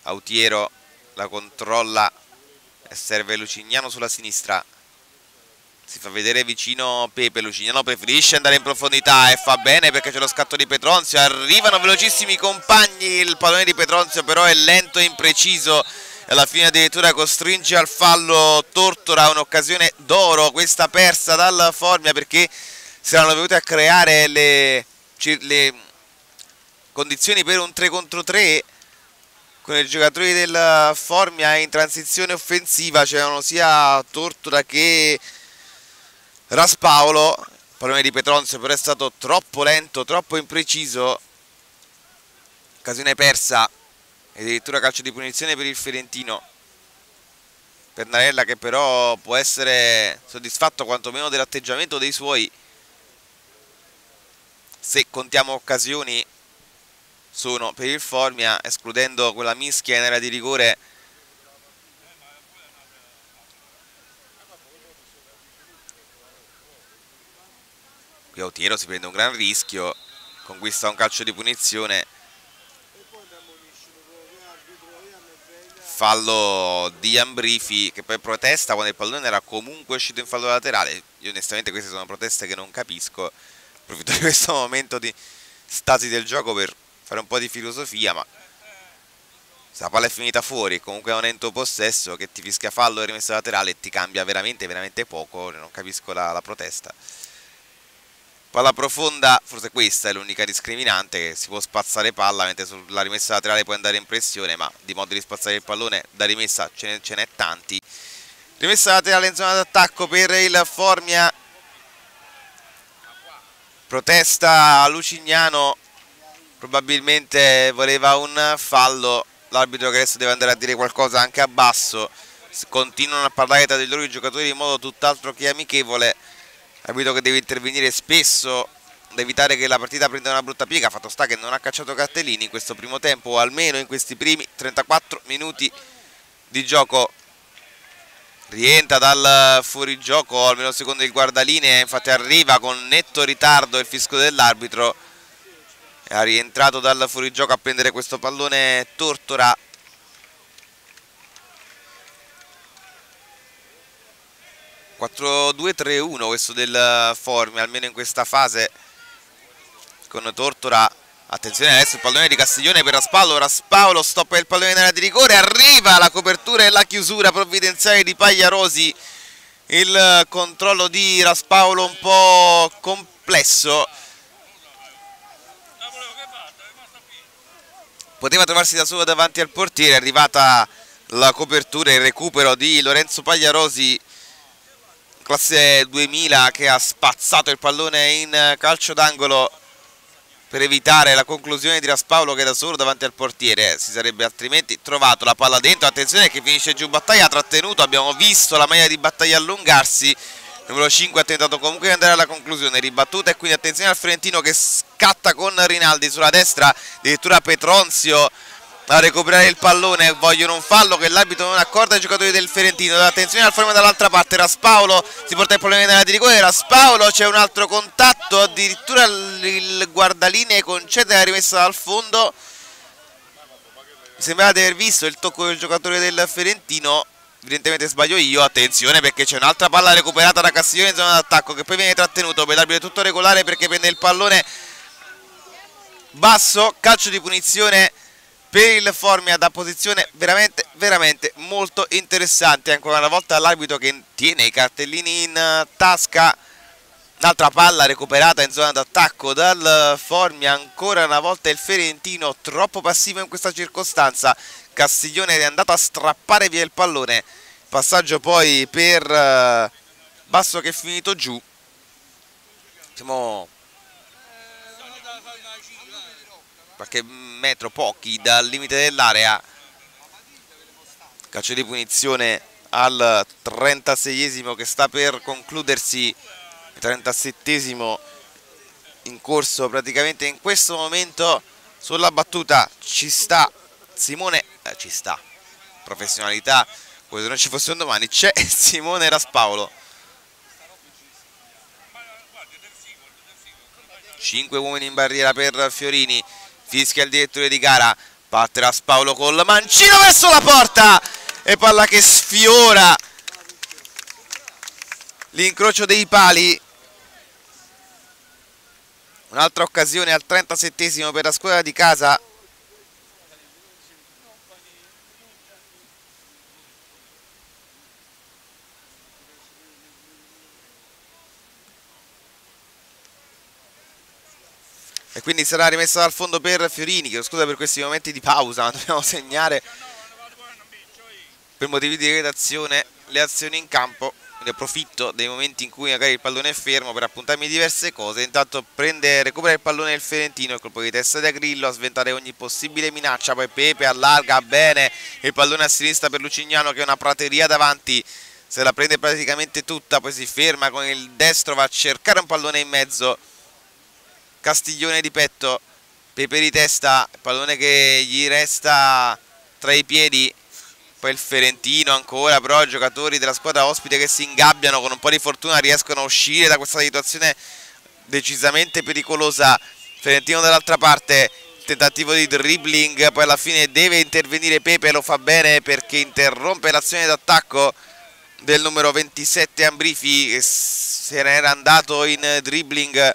B: Autiero la controlla e serve Lucignano sulla sinistra. Si fa vedere vicino Pepe, Lucignano preferisce andare in profondità e fa bene perché c'è lo scatto di Petronzio, arrivano velocissimi i compagni, il pallone di Petronzio però è lento e impreciso e alla fine addirittura costringe al fallo Tortora, un'occasione d'oro questa persa dal Formia perché si erano venute a creare le, le condizioni per un tre contro tre con i giocatori del Formia in transizione offensiva, c'erano sia Tortora che Raspaolo. Il pallone di Petronzio però è stato troppo lento, troppo impreciso, occasione persa e addirittura calcio di punizione per il Ferentino. Pernarella che però può essere soddisfatto quantomeno dell'atteggiamento dei suoi, se contiamo occasioni sono per il Formia, escludendo quella mischia in area di rigore. Qui Autiero si prende un gran rischio, conquista un calcio di punizione, fallo di Ambrifi che poi protesta quando il pallone era comunque uscito in fallo laterale. Io onestamente queste sono proteste che non capisco, approfitto di questo momento di stasi del gioco per fare un po' di filosofia, ma se la palla è finita fuori, comunque non è in tuo possesso, che ti fischia fallo e rimessa laterale ti cambia veramente veramente poco, non capisco la, la protesta. Palla profonda, forse questa è l'unica discriminante, che si può spazzare palla, mentre sulla rimessa laterale puoi andare in pressione, ma di modo di spazzare il pallone da rimessa ce n'è tanti. Rimessa laterale in zona d'attacco per il Formia, protesta Lucignano, probabilmente voleva un fallo, l'arbitro che adesso deve andare a dire qualcosa anche a basso, continuano a parlare tra di loro i giocatori in modo tutt'altro che amichevole. Arbitro che deve intervenire spesso da evitare che la partita prenda una brutta piega. Fatto sta che non ha cacciato cartellini in questo primo tempo, o almeno in questi primi trentaquattro minuti di gioco. Rientra dal fuorigioco almeno secondo il guardalinee, infatti arriva con netto ritardo il fischio dell'arbitro. È rientrato dal fuorigioco a prendere questo pallone Tortora. quattro due tre uno questo del Formia, almeno in questa fase, con Tortora. Attenzione adesso il pallone di Castiglione per Raspaolo, Raspaolo stoppa il pallone in area di rigore, arriva la copertura e la chiusura provvidenziale di Pagliarosi. Il controllo di Raspaolo un po' complesso, poteva trovarsi da solo davanti al portiere, è arrivata la copertura e il recupero di Lorenzo Pagliarosi, classe duemila, che ha spazzato il pallone in calcio d'angolo per evitare la conclusione di Raspaolo che da solo davanti al portiere si sarebbe altrimenti trovato la palla dentro. Attenzione che finisce giù Battaglia, trattenuto, abbiamo visto la maglia di Battaglia allungarsi, numero cinque ha tentato comunque di andare alla conclusione, ribattuta, e quindi attenzione al Ferentino che scatta con Rinaldi sulla destra, addirittura Petronzio a recuperare il pallone, vogliono un fallo che l'arbitro non accorda ai giocatori del Ferentino. Attenzione al Formia dall'altra parte, Raspaolo si porta il pallone nella di rigore, Raspaolo, c'è un altro contatto, addirittura il guardalinee concede la rimessa dal fondo. Mi sembrava di aver visto il tocco del giocatore del Ferentino, evidentemente sbaglio io. Attenzione perché c'è un'altra palla recuperata da Castiglione in zona d'attacco che poi viene trattenuto, per l'arbitro è tutto regolare perché prende il pallone basso, calcio di punizione per il Formia da posizione veramente veramente molto interessante. Ancora una volta l'arbitro che tiene i cartellini in tasca. Un'altra palla recuperata in zona d'attacco dal Formia, ancora una volta il Ferentino troppo passivo in questa circostanza. Castiglione è andato a strappare via il pallone, passaggio poi per Basso che è finito giù. Siamo qualche metro, pochi, dal limite dell'area. Calcio di punizione al trentaseiesimo che sta per concludersi, trentasettesimo in corso praticamente in questo momento. Sulla battuta ci sta Simone, eh, ci sta, professionalità, come se non ci fosse un domani, c'è Simone Raspaolo. cinque uomini in barriera per Fiorini. Fischia il direttore di gara, Parte Raspaolo col mancino verso la porta e palla che sfiora l'incrocio dei pali. Un'altra occasione al trentasettesimo per la squadra di casa. E quindi sarà rimessa dal fondo per Fiorini, che scusa per questi momenti di pausa, ma dobbiamo segnare per motivi di redazione le azioni in campo. Quindi approfitto dei momenti in cui magari il pallone è fermo per appuntarmi diverse cose. Intanto prende, recupera il pallone il Ferentino, il colpo di testa da Grillo a sventare ogni possibile minaccia. Poi Pepe allarga bene il pallone a sinistra per Lucignano, che è una prateria davanti, se la prende praticamente tutta, poi si ferma con il destro, va a cercare un pallone in mezzo. Castiglione di petto, Pepe di testa, il pallone che gli resta tra i piedi. Poi il Ferentino ancora, però i giocatori della squadra ospite che si ingabbiano, con un po' di fortuna riescono a uscire da questa situazione decisamente pericolosa. Ferentino dall'altra parte, tentativo di dribbling, poi alla fine deve intervenire Pepe, lo fa bene perché interrompe l'azione d'attacco del numero ventisette Ambrifi, che se ne era andato in dribbling.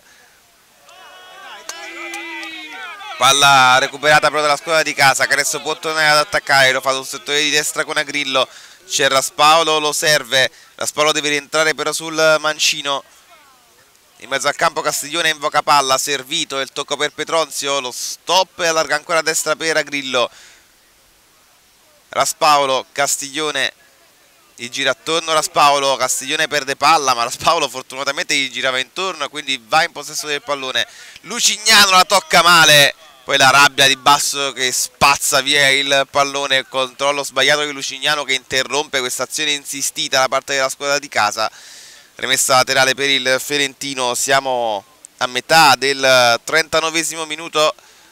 B: Palla recuperata però dalla squadra di casa, che adesso può tornare ad attaccare, lo fa sul settore di destra con Agrillo. C'è Raspaolo, lo serve, Raspaolo deve rientrare però sul mancino. In mezzo al campo Castiglione invoca palla, servito, il tocco per Petronzio, lo stop e allarga ancora a destra per Agrillo. Raspaolo, Castiglione gli gira attorno, Raspaolo, Castiglione perde palla, ma Raspaolo fortunatamente gli girava intorno e quindi va in possesso del pallone. Lucignano la tocca male, poi la rabbia di Basso che spazza via il pallone, il controllo sbagliato di Lucignano che interrompe questa azione insistita da parte della squadra di casa. Rimessa laterale per il Ferentino, siamo a metà del trentanovesimo minuto,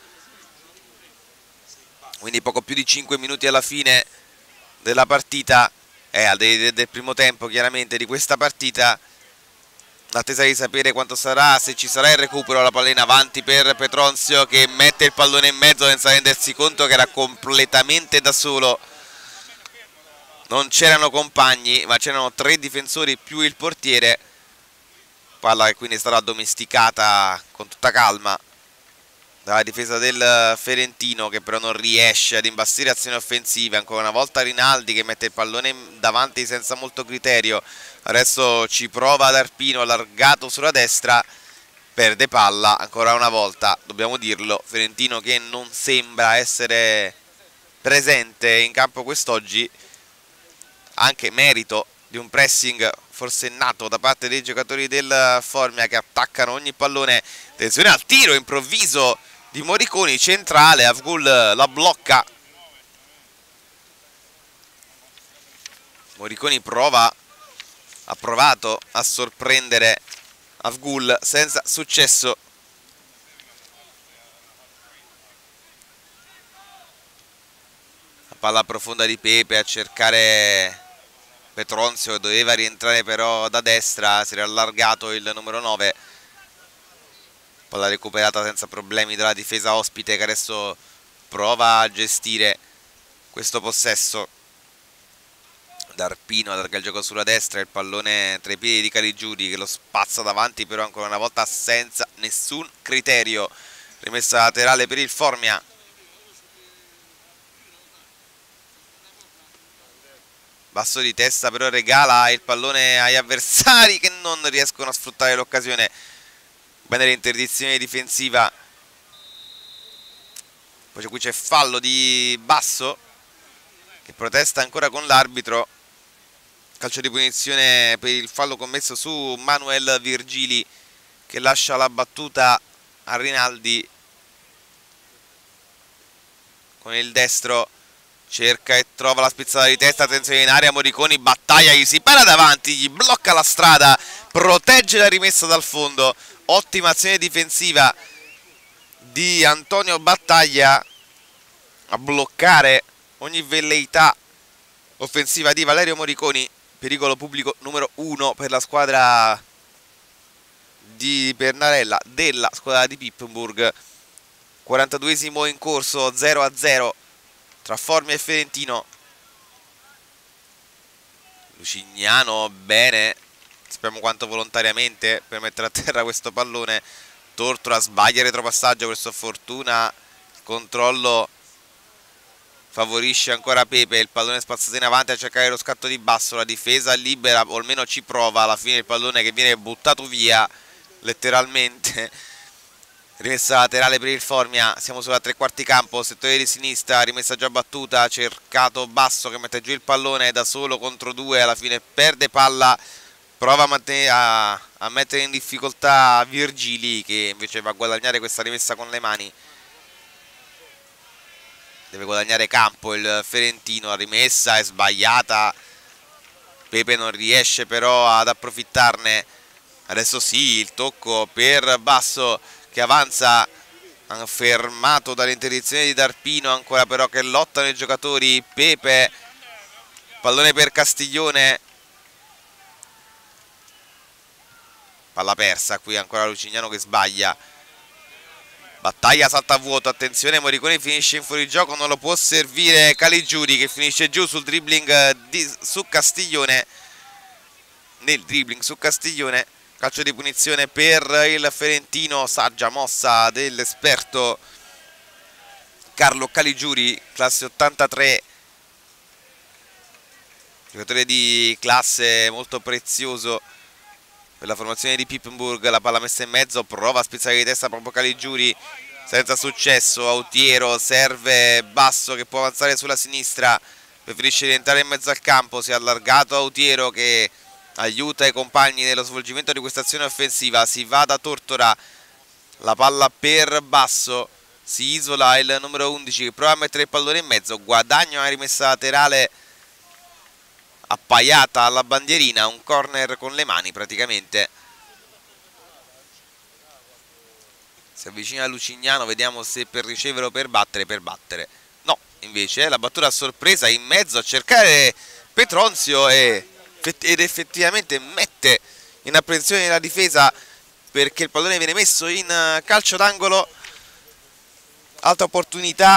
B: quindi poco più di cinque minuti alla fine della partita. Eh, del, del primo tempo chiaramente di questa partita. L'attesa di sapere quanto sarà, se ci sarà il recupero. La palla in avanti per Petronzio, che mette il pallone in mezzo senza rendersi conto che era completamente da solo. Non c'erano compagni, ma c'erano tre difensori più il portiere. Palla che quindi è stata addomesticata con tutta calma dalla difesa del Ferentino, che però non riesce ad imbastire azioni offensive. Ancora una volta Rinaldi che mette il pallone davanti senza molto criterio. Adesso ci prova D'Arpino, allargato sulla destra, perde palla ancora una volta, dobbiamo dirlo. Ferentino che non sembra essere presente in campo quest'oggi, anche merito di un pressing forsennato da parte dei giocatori del Formia, che attaccano ogni pallone. Attenzione al tiro improvviso di Moriconi, centrale, Afgul la blocca. Moriconi prova, ha provato a sorprendere Afgul senza successo. La palla profonda di Pepe a cercare Petronzio, che doveva rientrare però da destra, si era allargato il numero nove. Palla recuperata senza problemi dalla difesa ospite, che adesso prova a gestire questo possesso. D'Arpino allarga il gioco sulla destra, il pallone tra i piedi di Caligiuri, che lo spazza davanti però ancora una volta senza nessun criterio. Rimessa laterale per il Formia. Basso di testa però regala il pallone agli avversari, che non riescono a sfruttare l'occasione. Bene l'interdizione difensiva. Poi qui c'è fallo di Basso, che protesta ancora con l'arbitro. Calcio di punizione per il fallo commesso su Manuel Virgili, che lascia la battuta a Rinaldi. Con il destro cerca e trova la spizzata di testa. Attenzione in area, Moriconi battaglia, gli si para davanti, gli blocca la strada, protegge la rimessa dal fondo. Ottima azione difensiva di Antonio Battaglia a bloccare ogni velleità offensiva di Valerio Moriconi. Pericolo pubblico numero uno per la squadra di Pernarella, della squadra di Pippenburg. quarantaduesimo in corso, zero a zero tra Formia e Ferentino. Lucignano bene, sappiamo quanto volontariamente per mettere a terra questo pallone. Tortora sbaglia il retropassaggio, per sua fortuna il controllo favorisce ancora Pepe, il pallone spazzato in avanti a cercare lo scatto di basso, la difesa libera o almeno ci prova, alla fine il pallone che viene buttato via letteralmente. Rimessa laterale per il Formia, siamo sulla tre quarti campo, settore di sinistra, rimessa già battuta, cercato Basso che mette giù il pallone da solo contro due, alla fine perde palla, prova a, a, a mettere in difficoltà Virgili che invece va a guadagnare questa rimessa con le mani. Deve guadagnare campo il Ferentino, la rimessa è sbagliata, Pepe non riesce però ad approfittarne. Adesso sì, il tocco per Basso che avanza, fermato dall'interdizione di Darpino, ancora però che lottano i giocatori. Pepe, pallone per Castiglione, palla persa, qui ancora Lucignano che sbaglia. Battaglia salta a vuoto, attenzione, Moricone finisce in fuorigioco, non lo può servire Caligiuri che finisce giù sul dribbling di, su Castiglione, nel dribbling su Castiglione. Calcio di punizione per il Ferentino, saggia mossa dell'esperto Carlo Caligiuri, classe ottantatré, giocatore di classe molto prezioso per la formazione di Pippenburg. La palla messa in mezzo, prova a spizzare di testa proprio Caligiuri, senza successo. Autiero serve Basso che può avanzare sulla sinistra, preferisce rientrare in mezzo al campo, si è allargato Autiero che aiuta i compagni nello svolgimento di questa azione offensiva. Si va da Tortora, la palla per Basso, si isola il numero undici che prova a mettere il pallone in mezzo, guadagna una rimessa laterale appaiata alla bandierina, un corner con le mani praticamente. Si avvicina Lucignano, vediamo se per ricevere o per battere. Per battere no, invece la battuta a sorpresa in mezzo a cercare Petronzio e ed effettivamente mette in apprensione la difesa perché il pallone viene messo in calcio d'angolo. Altra opportunità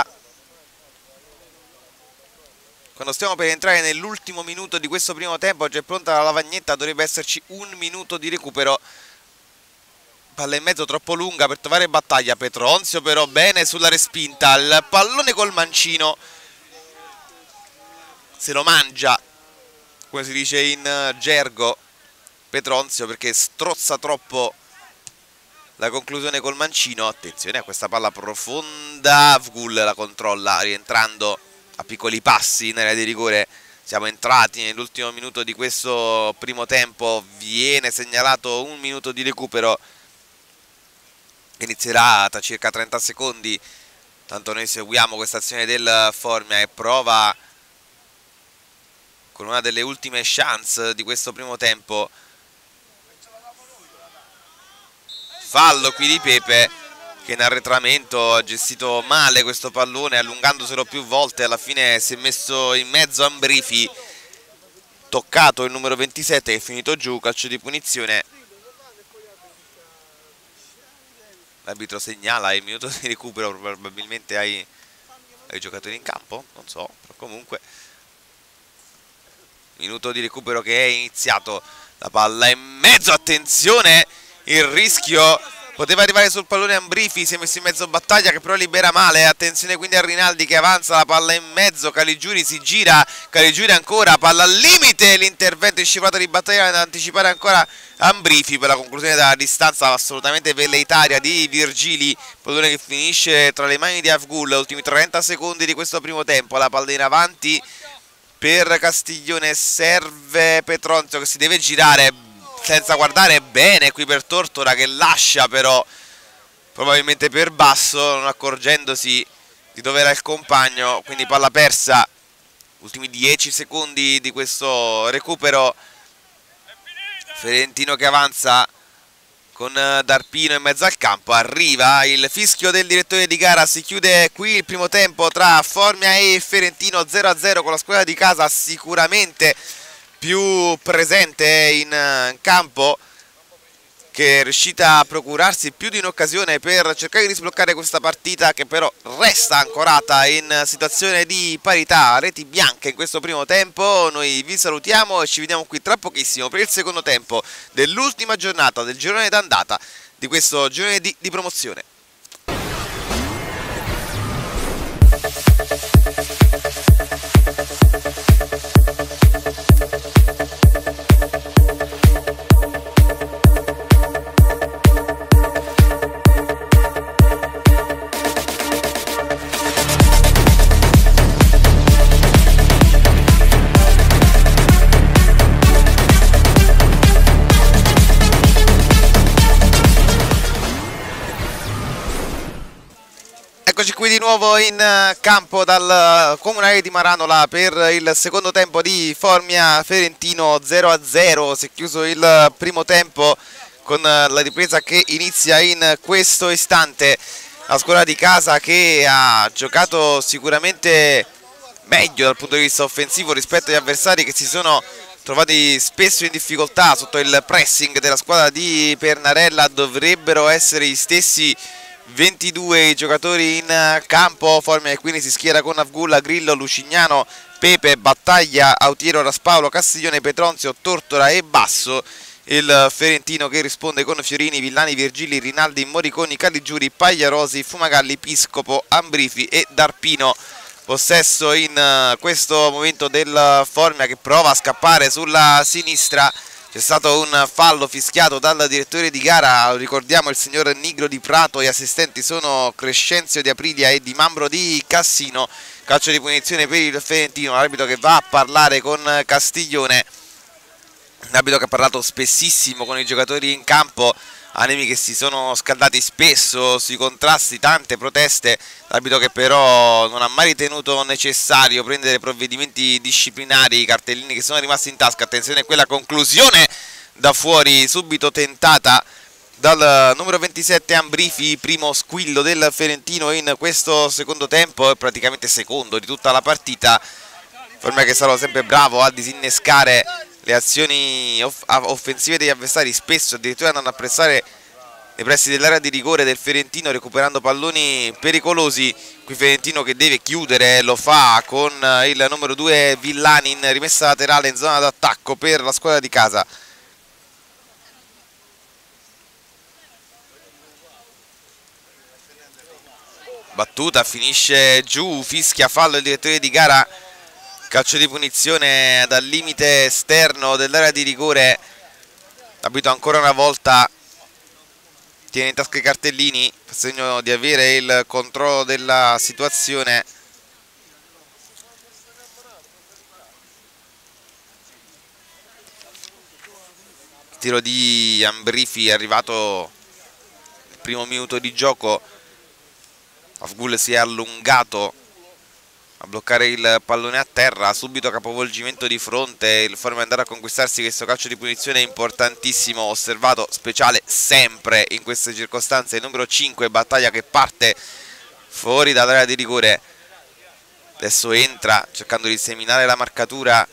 B: quando stiamo per entrare nell'ultimo minuto di questo primo tempo. Già è pronta la lavagnetta, dovrebbe esserci un minuto di recupero. Palla in mezzo troppo lunga per trovare Battaglia. Petronzio però bene sulla respinta, il pallone col mancino se lo mangia, come si dice in gergo, Petronzio, perché strozza troppo la conclusione col mancino. Attenzione a questa palla profonda, Vgul la controlla rientrando a piccoli passi in area di rigore. Siamo entrati nell'ultimo minuto di questo primo tempo, viene segnalato un minuto di recupero, inizierà tra circa trenta secondi. Tanto noi seguiamo questa azione del Formia e prova con una delle ultime chance di questo primo tempo. Fallo qui di Pepe che in arretramento ha gestito male questo pallone, allungandoselo più volte. Alla fine si è messo in mezzo a Ambrifi, toccato il numero ventisette che è finito giù. Calcio di punizione. L'arbitro segnala il minuto di recupero probabilmente ai, ai giocatori in campo, non so, però comunque minuto di recupero che è iniziato. La palla in mezzo, attenzione, il rischio poteva arrivare sul pallone Ambrifi, si è messo in mezzo Battaglia che però libera male. Attenzione quindi a Rinaldi che avanza, la palla in mezzo, Caligiuri si gira, Caligiuri ancora, palla al limite, l'intervento inscivolato di Battaglia ad anticipare ancora Ambrifi per la conclusione della distanza assolutamente velleitaria di Virgili. Pallone che finisce tra le mani di Afgul. Ultimi trenta secondi di questo primo tempo, la palla in avanti per Castiglione, serve Petronzio che si deve girare senza guardare bene qui per Tortora che lascia però probabilmente per Basso, non accorgendosi di dove era il compagno, quindi palla persa. Ultimi dieci secondi di questo recupero, Ferentino che avanza con Darpino in mezzo al campo. Arriva il fischio del direttore di gara, si chiude qui il primo tempo tra Formia e Ferentino, zero a zero con la squadra di casa sicuramente più presente in campo, che è riuscita a procurarsi più di un'occasione per cercare di sbloccare questa partita, che però resta ancorata in situazione di parità, reti bianche in questo primo tempo. Noi vi salutiamo e ci vediamo qui tra pochissimo per il secondo tempo dell'ultima giornata del girone d'andata di questo girone di, di promozione. Eccoci qui di nuovo in campo dal comunale di Maranola per il secondo tempo di Formia Ferentino. Zero a zero si è chiuso il primo tempo con la ripresa che inizia in questo istante. La squadra di casa che ha giocato sicuramente meglio dal punto di vista offensivo rispetto agli avversari che si sono trovati spesso in difficoltà sotto il pressing della squadra di Pernarella. Dovrebbero essere gli stessi ventidue i giocatori in campo. Formia che quindi si schiera con Avgulla, Grillo, Lucignano, Pepe, Battaglia, Autiero, Raspaolo, Castiglione, Petronzio, Tortora e Basso. Il Ferentino che risponde con Fiorini, Villani, Virgili, Rinaldi, Moriconi, Caligiuri, Pagliarosi, Fumagalli, Piscopo, Ambrifi e Darpino. Possesso in questo momento del Formia che prova a scappare sulla sinistra. C'è stato un fallo fischiato dal direttore di gara, ricordiamo il signor Nigro di Prato, gli assistenti sono Crescenzio di Aprilia e Di Mambro di Cassino. Calcio di punizione per il Ferentino, l'arbitro che va a parlare con Castiglione, un arbitro che ha parlato spessissimo con i giocatori in campo, animi che si sono scaldati spesso sui contrasti, tante proteste, l'arbitro che però non ha mai ritenuto necessario prendere provvedimenti disciplinari, i cartellini che sono rimasti in tasca. Attenzione a quella conclusione da fuori subito tentata dal numero ventisette Ambrifi, primo squillo del Ferentino in questo secondo tempo e praticamente secondo di tutta la partita. Formia che è stato sempre bravo a disinnescare le azioni off offensive degli avversari, spesso addirittura andando a pressare nei pressi dell'area di rigore del Ferentino, recuperando palloni pericolosi. Qui Ferentino che deve chiudere, lo fa con il numero due Villani in rimessa laterale in zona d'attacco per la squadra di casa. Battuta, finisce giù, fischia fallo il direttore di gara. Calcio di punizione dal limite esterno dell'area di rigore. L'arbitro ancora una volta tiene in tasca i cartellini, segno di avere il controllo della situazione. Il tiro di Ambrifi è arrivato il primo minuto di gioco. Afgul si è allungato a bloccare il pallone a terra, subito capovolgimento di fronte, il Formia andare a conquistarsi questo calcio di punizione importantissimo, osservato, speciale sempre in queste circostanze, il numero cinque Battaglia che parte fuori dall'area di rigore, adesso entra cercando di seminare la marcatura.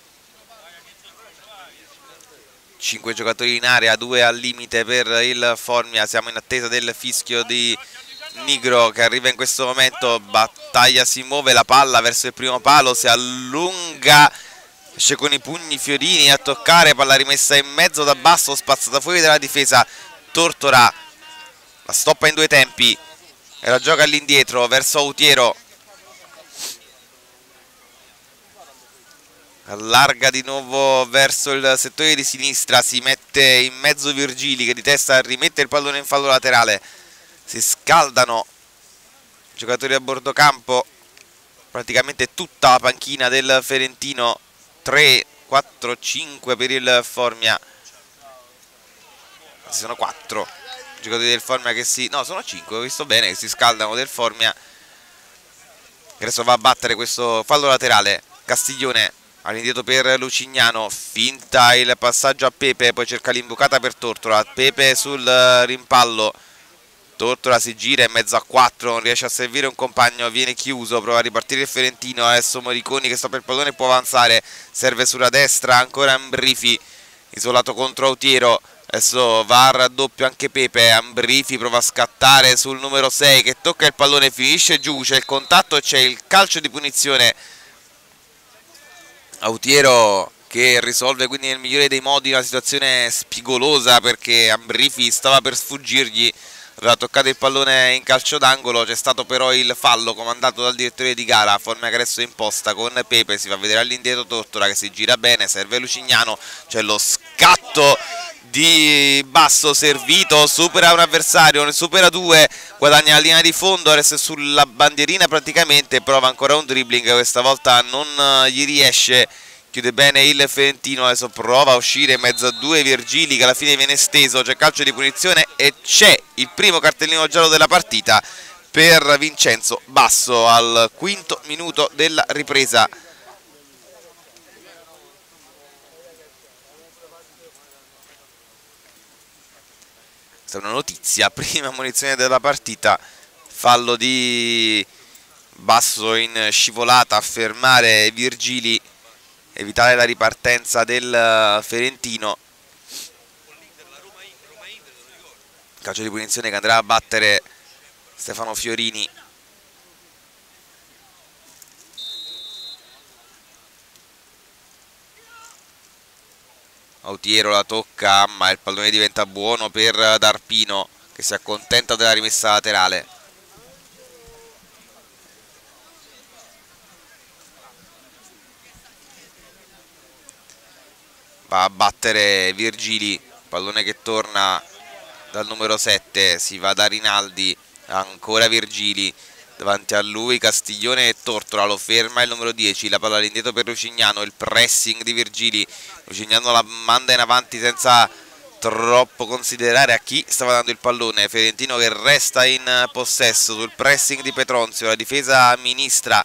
B: Cinque giocatori in area, due al limite per il Formia, siamo in attesa del fischio di Nigro che arriva in questo momento. Battaglia si muove, la palla verso il primo palo, si allunga, esce con i pugni Fiorini a toccare, palla rimessa in mezzo da basso, spazzata fuori dalla difesa. Tortora la stoppa in due tempi e la gioca all'indietro verso Autiero, allarga di nuovo verso il settore di sinistra, si mette in mezzo Virgili che di testa rimette il pallone in fallo laterale. Si scaldano i giocatori a bordo campo, praticamente tutta la panchina del Ferentino, tre, quattro, cinque per il Formia. Ci sono quattro giocatori del Formia che si... no, sono cinque, ho visto bene, che si scaldano del Formia. Adesso va a battere questo fallo laterale. Castiglione all'indietro per Lucignano, finta il passaggio a Pepe, poi cerca l'imbucata per Tortora. Pepe sul rimpallo, Tortora si gira in mezzo a quattro, non riesce a servire un compagno, viene chiuso, prova a ripartire il Ferentino. Adesso Moriconi che sta per il pallone, può avanzare, serve sulla destra, ancora Ambrifi, isolato contro Autiero, Adesso va a raddoppio anche Pepe, Ambrifi prova a scattare sul numero sei che tocca il pallone, finisce giù, c'è il contatto e c'è il calcio di punizione. Autiero che risolve quindi nel migliore dei modi una situazione spigolosa, perché Ambrifi stava per sfuggirgli, aveva toccato il pallone in calcio d'angolo. C'è stato però il fallo comandato dal direttore di gara, forma che adesso è imposta con Pepe, si fa vedere all'indietro Tortora che si gira bene, serve Lucignano, c'è lo scatto di Basso servito, supera un avversario, ne supera due, guadagna la linea di fondo, adesso è sulla bandierina praticamente, prova ancora un dribbling, questa volta non gli riesce, chiude bene il Ferentino, adesso prova a uscire in mezzo a due Virgili che alla fine viene steso, c'è calcio di punizione e c'è il primo cartellino giallo della partita per Vincenzo Basso al quinto minuto della ripresa. Questa è una notizia, prima munizione della partita, fallo di Basso in scivolata a fermare Virgili, evitare la ripartenza del Ferentino. Calcio di punizione che andrà a battere Stefano Fiorini. Autiero la tocca, ma il pallone diventa buono per D'Arpino che si accontenta della rimessa laterale. Va a battere Virgili, pallone che torna dal numero sette, si va da Rinaldi, ancora Virgili, davanti a lui Castiglione e Tortora, lo ferma il numero dieci, la palla all'indietro per Lucignano, il pressing di Virgili, Lucignano la manda in avanti senza troppo considerare a chi stava dando il pallone, Ferentino che resta in possesso sul pressing di Petronzio, la difesa ministra,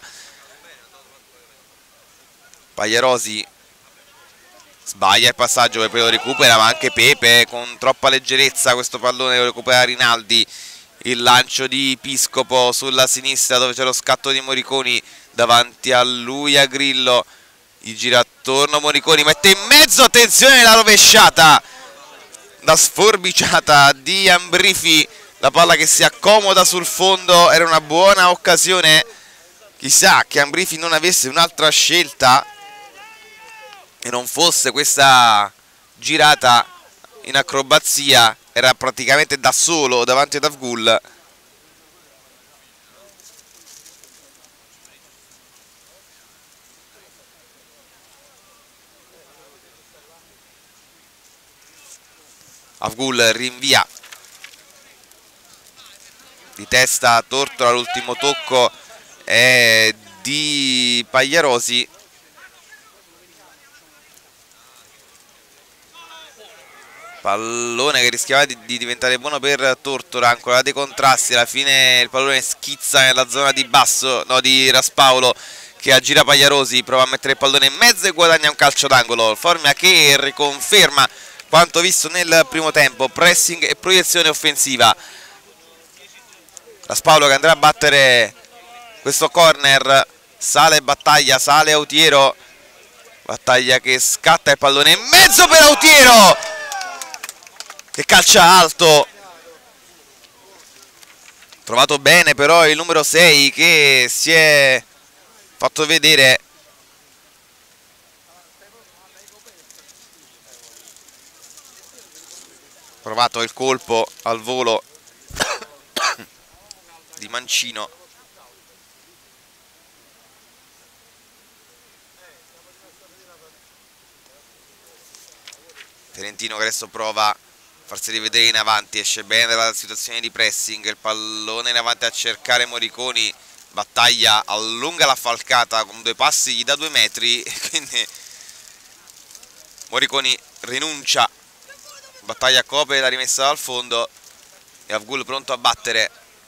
B: Pagliarosi sbaglia il passaggio, Pepe lo recupera, ma anche Pepe con troppa leggerezza questo pallone lo recupera Rinaldi. Il lancio di Piscopo sulla sinistra dove c'è lo scatto di Moriconi, davanti a lui a Grillo, gli gira attorno Moriconi, mette in mezzo, attenzione la rovesciata, la sforbiciata di Ambrifi, la palla che si accomoda sul fondo, era una buona occasione, chissà che Ambrifi non avesse un'altra scelta e non fosse questa girata in acrobazia, era praticamente da solo davanti ad Avgul. Avgul rinvia di testa Tortora, l'ultimo tocco è di Pagliarosi. Pallone che rischiava di, di diventare buono per Tortora, ancora dei contrasti, alla fine il pallone schizza nella zona di Basso, no, di Raspaolo che aggira Pagliarosi, prova a mettere il pallone in mezzo e guadagna un calcio d'angolo, Formia che riconferma quanto visto nel primo tempo, pressing e proiezione offensiva. Raspaolo che andrà a battere questo corner, sale Battaglia, sale Autiero, Battaglia che scatta il pallone in mezzo per Autiero che calcia alto, trovato bene però il numero sei che si è fatto vedere, provato il colpo al volo di Mancino. Ferentino che adesso prova a farsi rivedere in avanti, esce bene dalla situazione di pressing, il pallone in avanti a cercare Moriconi, Battaglia allunga la falcata con due passi, gli dà due metri, quindi Moriconi rinuncia, Battaglia copre la rimessa dal fondo e Avgul pronto a battere.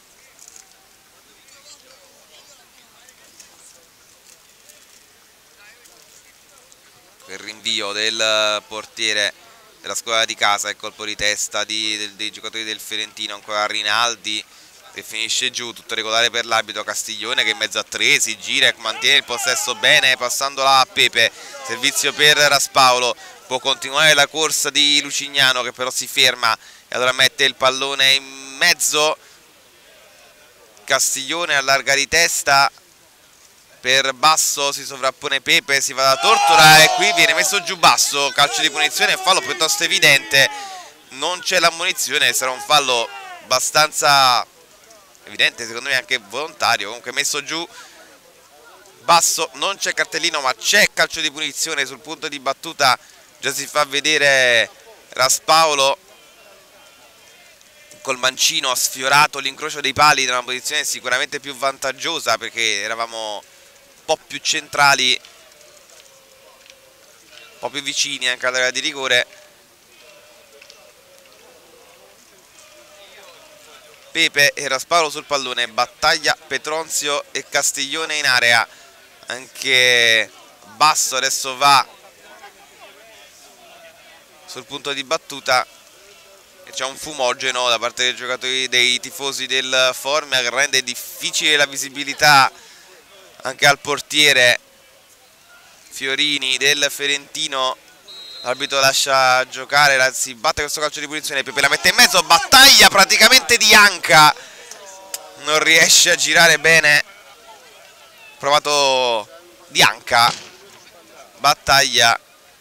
B: Il rinvio del portiere della squadra di casa, il colpo di testa di, del, dei giocatori del Ferentino, ancora Rinaldi che finisce giù, tutto regolare per l'arbitro. Castiglione che in mezzo a tre si gira e mantiene il possesso bene, passandola a Pepe, servizio per Raspaolo, può continuare la corsa di Lucignano, che però si ferma e allora mette il pallone in mezzo. Castiglione allarga di testa per Basso, si sovrappone Pepe, si va da Tortora e qui viene messo giù Basso, calcio di punizione, fallo piuttosto evidente, non c'è l'ammonizione, sarà un fallo abbastanza evidente, secondo me anche volontario, comunque messo giù Basso, non c'è cartellino ma c'è calcio di punizione. Sul punto di battuta già si fa vedere Raspaolo col mancino, ha sfiorato l'incrocio dei pali da una posizione sicuramente più vantaggiosa, perché eravamo un po' più centrali, un po' più vicini anche all'area di rigore. Pepe e Raspaolo sul pallone, battaglia Petronzio e Castiglione in area, anche Basso adesso va sul punto di battuta e c'è un fumogeno da parte dei giocatori, dei tifosi del Formia, che rende difficile la visibilità anche al portiere Fiorini del Ferentino. L'arbitro lascia giocare, si batte questo calcio di punizione, Pepe la mette in mezzo, battaglia praticamente di Anca, non riesce a girare bene, provato di Anca, battaglia,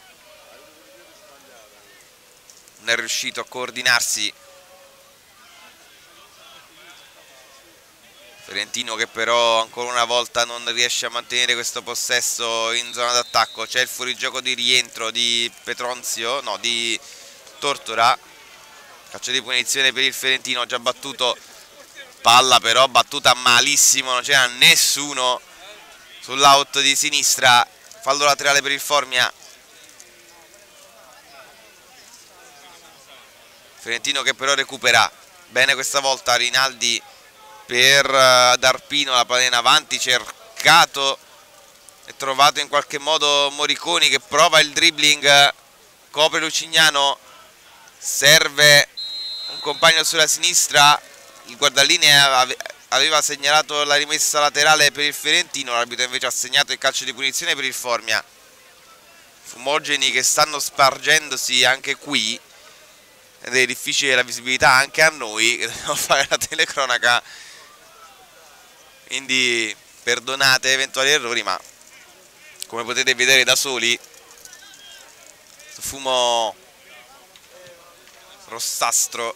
B: non è riuscito a coordinarsi Ferentino, che però ancora una volta non riesce a mantenere questo possesso in zona d'attacco. C'è il fuorigioco di rientro di Petronzio, no, di Tortora, calcio di punizione per il Ferentino, già battuto, palla però battuta malissimo, non c'era nessuno sull'out di sinistra, fallo laterale per il Formia. Ferentino che però recupera bene questa volta, Rinaldi per D'Arpino, la palla in avanti, cercato e trovato in qualche modo Moriconi, che prova il dribbling, copre Lucignano, serve un compagno sulla sinistra, il guardalinea aveva segnalato la rimessa laterale per il Ferentino, l'arbitro invece ha segnato il calcio di punizione per il Formia. Fumogeni che stanno spargendosi anche qui ed è difficile la visibilità anche a noi che dobbiamo fare la telecronaca, quindi perdonate eventuali errori, ma come potete vedere da soli, fumo rossastro,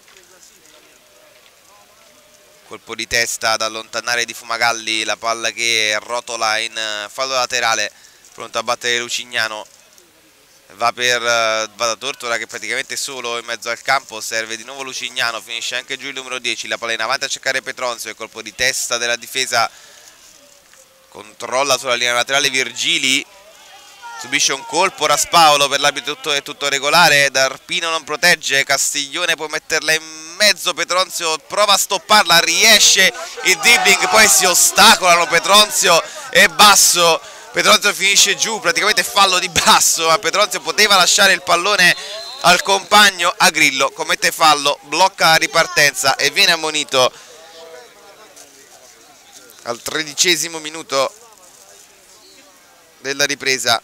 B: colpo di testa ad allontanare di Fumagalli, la palla che rotola in fallo laterale, pronto a battere Lucignano, va per va da Tortora che praticamente solo in mezzo al campo, serve di nuovo Lucignano, finisce anche giù il numero dieci, la palla in avanti a cercare Petronzio, il colpo di testa della difesa, controlla sulla linea laterale Virgili, subisce un colpo Raspaolo, per l'arbitro tutto, è tutto regolare, D'Arpino non protegge, Castiglione può metterla in mezzo, Petronzio prova a stopparla, riesce il dribbling, poi si ostacolano Petronzio e Basso, Petronzio finisce giù, praticamente fallo di Basso, ma Petronzio poteva lasciare il pallone al compagno, a Grillo commette fallo, blocca la ripartenza e viene ammonito al tredicesimo minuto della ripresa.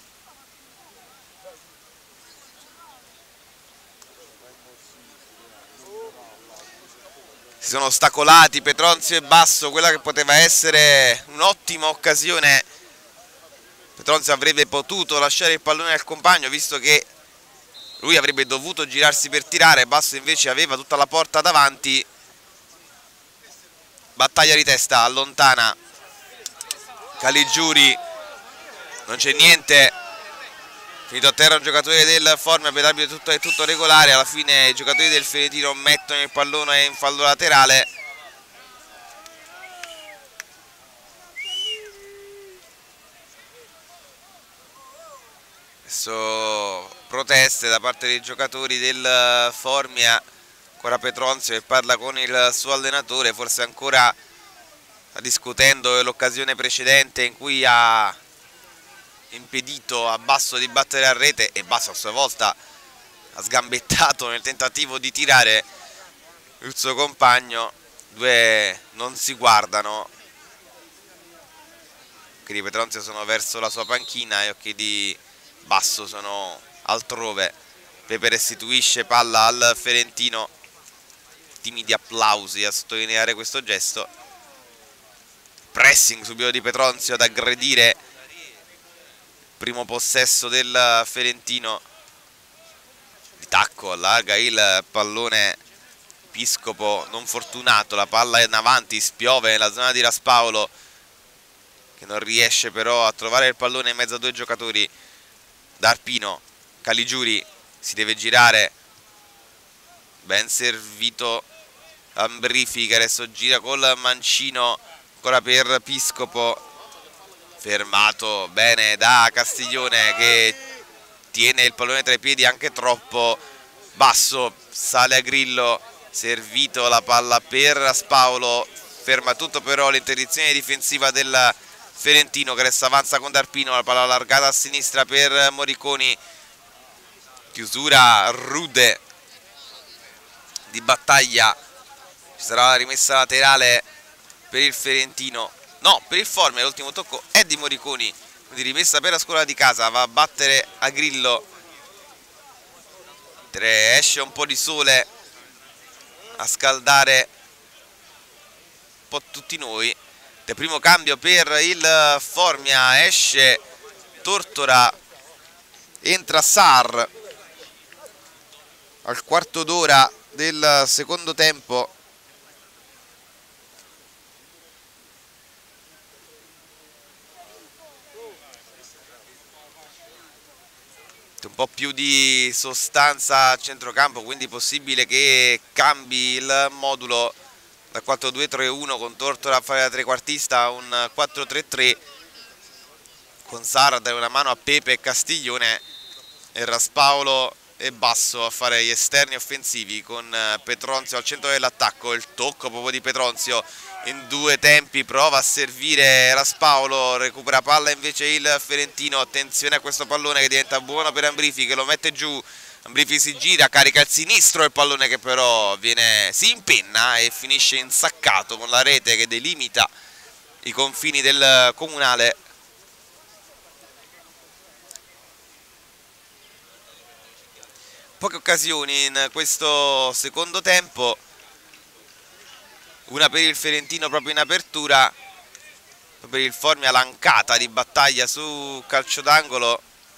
B: Si sono ostacolati Petronzio e Basso, quella che poteva essere un'ottima occasione. Petronzio avrebbe potuto lasciare il pallone al compagno, visto che lui avrebbe dovuto girarsi per tirare, Basso invece aveva tutta la porta davanti. Battaglia di testa, allontana Caligiuri, non c'è niente, finito a terra un giocatore del Formia, per l'arbitro tutto è tutto regolare, alla fine i giocatori del Ferentino mettono il pallone in fallo laterale. Adesso proteste da parte dei giocatori del Formia, ancora Petronzio che parla con il suo allenatore, forse ancora discutendo l'occasione precedente in cui ha impedito a Basso di battere a rete e Basso a sua volta ha sgambettato nel tentativo di tirare il suo compagno. Due non si guardano, occhi di Petronzio sono verso la sua panchina e occhi di Basso sono altrove. Pepe restituisce palla al ferentino, timidi applausi a sottolineare questo gesto. Pressing subito di Petronzio ad aggredire il primo possesso del ferentino. Di tacco allarga il pallone Piscopo, non fortunato, la palla è in avanti, spiove nella zona di Raspaolo, che non riesce però a trovare il pallone in mezzo a due giocatori. D'Arpino, Caligiuri si deve girare, ben servito Ambrifi che adesso gira col mancino ancora per Piscopo, fermato bene da Castiglione che tiene il pallone tra i piedi anche troppo basso, sale a Grillo, servito la palla per Raspaolo, ferma tutto però l'interdizione difensiva del Ferentino che adesso avanza con D'Arpino, la palla allargata a sinistra per Moriconi, chiusura rude di Battaglia, ci sarà la rimessa laterale per il Ferentino, no, per il Formia, l'ultimo tocco è di Moriconi, quindi rimessa per la scuola di casa, va a battere a Grillo, esce un po' di sole a scaldare un po' tutti noi. Del primo cambio per il Formia, esce Tortora, entra Sar al quarto d'ora del secondo tempo. Un po' più di sostanza a centrocampo, quindi possibile che cambi il modulo da quattro due tre uno con Tortora a fare da trequartista a un quattro tre tre, con Sara a dare una mano a Pepe e Castiglione e Raspaolo e Basso a fare gli esterni offensivi, con Petronzio al centro dell'attacco. Il tocco proprio di Petronzio in due tempi, prova a servire Raspaolo, recupera palla invece il Ferentino. Attenzione a questo pallone che diventa buono per Ambrifi che lo mette giù. Ambrifi si gira, carica il sinistro, il pallone che però viene, si impenna e finisce insaccato con la rete che delimita i confini del Comunale. Poche occasioni in questo secondo tempo, una per il Ferentino proprio in apertura, per il Formia lancata di Battaglia su calcio d'angolo,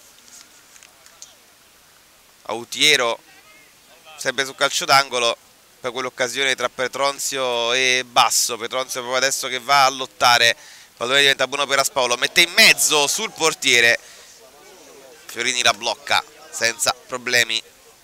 B: Autiero sempre su calcio d'angolo, per quell'occasione tra Petronzio e Basso. Petronzio proprio adesso che va a lottare, il pallone diventa buono per Raspaolo, mette in mezzo sul portiere, Fiorini la blocca senza problemi,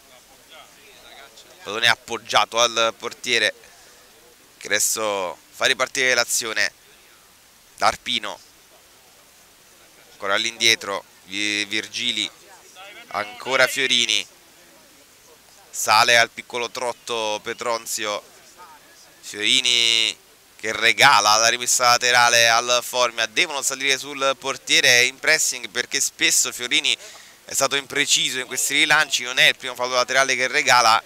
B: il pallone appoggiato al portiere che adesso fa ripartire l'azione. D'Arpino ancora all'indietro, Virgili, ancora Fiorini, sale al piccolo trotto Petronzio, Fiorini che regala la rimessa laterale al Formia. Devono salire sul portiere in pressing perché spesso Fiorini è stato impreciso in questi rilanci, non è il primo fallo laterale che regala.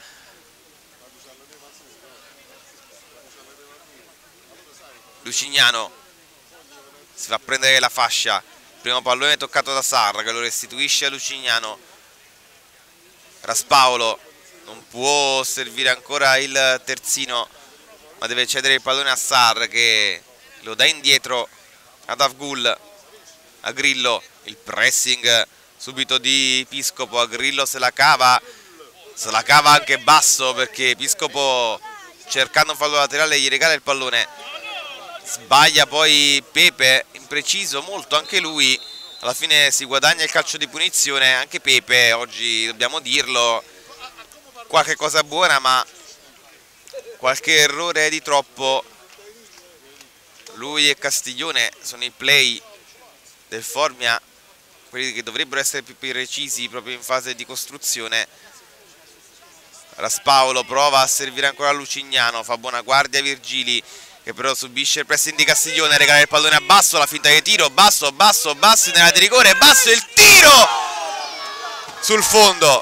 B: Lucignano si fa prendere la fascia, primo pallone toccato da Sar che lo restituisce a Lucignano. Raspaolo non può servire ancora il terzino, ma deve cedere il pallone a Sar che lo dà indietro ad Avgul, a Grillo, il pressing subito di Piscopo, a Grillo se la cava, se la cava anche Basso perché Piscopo cercando un fallo laterale gli regala il pallone. Sbaglia poi Pepe, impreciso molto anche lui, alla fine si guadagna il calcio di punizione. Anche Pepe oggi, dobbiamo dirlo, qualche cosa buona ma qualche errore di troppo. Lui e Castiglione sono i play del Formia, quelli che dovrebbero essere più precisi proprio in fase di costruzione. Raspaolo prova a servire ancora a Lucignano, fa buona guardia a Virgili che però subisce il pressing di Castiglione, regala il pallone a Basso, la finta di tiro, Basso, Basso, Basso nella di rigore, Basso il tiro sul fondo.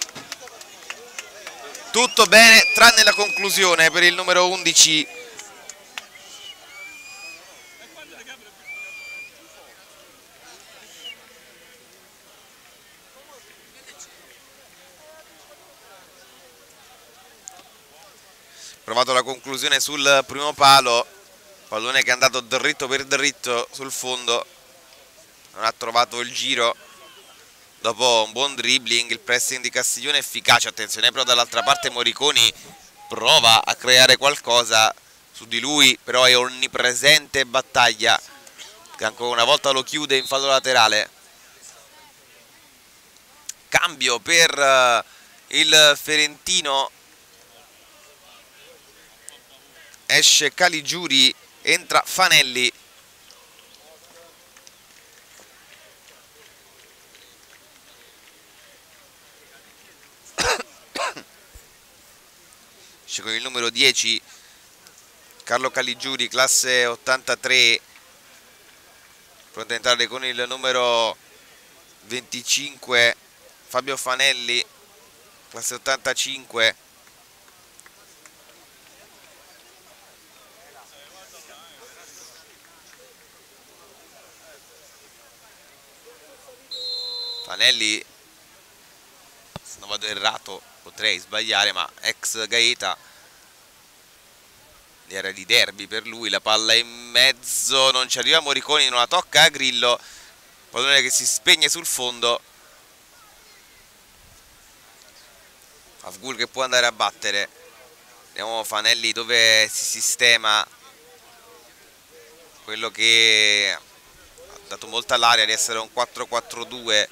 B: Tutto bene tranne la conclusione per il numero undici. provato la conclusione sul primo palo, pallone che è andato dritto per dritto sul fondo, non ha trovato il giro. Dopo un buon dribbling, il pressing di Castiglione efficace, attenzione però dall'altra parte Moriconi prova a creare qualcosa su di lui, però è onnipresente Battaglia, che ancora una volta lo chiude in fallo laterale. Cambio per il Ferentino, esce Caligiuri, entra Fanelli. Esce con il numero dieci Carlo Caligiuri, classe ottantatré, pronto a entrare con il numero venticinque Fabio Fanelli, classe ottantacinque. Fanelli, se non vado errato potrei sbagliare, ma ex Gaeta, era di derby per lui. La palla in mezzo, non ci arriva Moriconi, non la tocca a Grillo, pallone che si spegne sul fondo. Afgul che può andare a battere. Vediamo Fanelli dove si sistema, quello che ha dato molta all'aria di essere un quattro quattro due.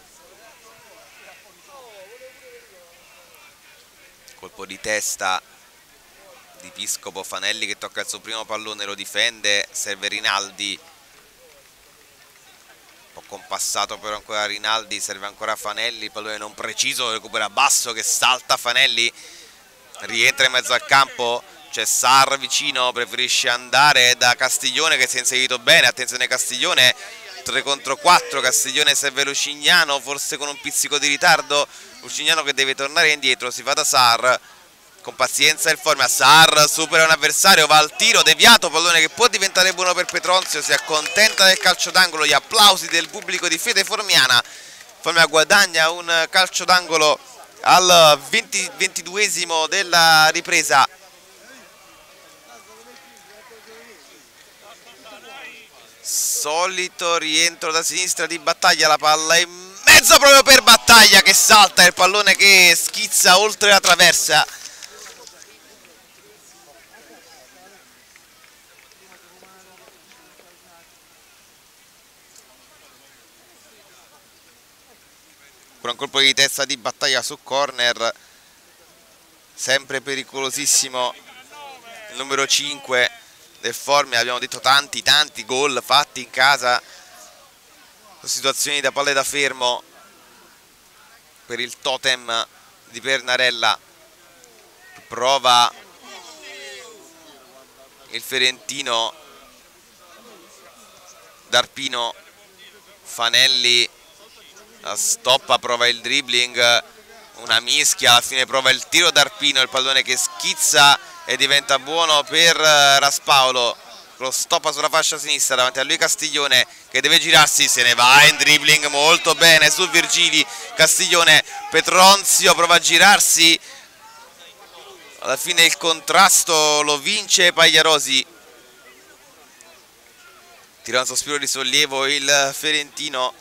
B: Colpo di testa di Piscopo, Fanelli che tocca il suo primo pallone, lo difende, serve Rinaldi, un po' compassato però ancora Rinaldi, serve ancora Fanelli, il pallone non preciso, recupera Basso che salta Fanelli, rientra in mezzo al campo, c'è Sar vicino, preferisce andare da Castiglione che si è inserito bene, attenzione Castiglione, tre contro quattro, Castiglione serve Lucignano, forse con un pizzico di ritardo, Lucignano che deve tornare indietro, si fa da Sar, con pazienza il Formia, Sar supera un avversario, va al tiro, deviato, pallone che può diventare buono per Petronzio, si accontenta del calcio d'angolo, gli applausi del pubblico di Fede Formiana, Formia guadagna un calcio d'angolo al ventiduesimo della ripresa. Solito rientro da sinistra di Battaglia, la palla in mezzo proprio per Battaglia che salta, il pallone che schizza oltre la traversa. Con un colpo di testa di Battaglia su corner, sempre pericolosissimo il numero cinque del Formia, abbiamo detto tanti tanti gol fatti in casa, situazioni da palle da fermo per il totem di Pernarella. Prova il Ferentino, D'Arpino, Fanelli la stoppa, prova il dribbling, una mischia, alla fine prova il tiro D'Arpino, il pallone che schizza e diventa buono per Raspaolo, lo stoppa sulla fascia sinistra davanti a lui Castiglione che deve girarsi, se ne va in dribbling molto bene su Virgili, Castiglione, Petronzio prova a girarsi, alla fine il contrasto lo vince Pagliarosi, tira un sospiro di sollievo il Ferentino.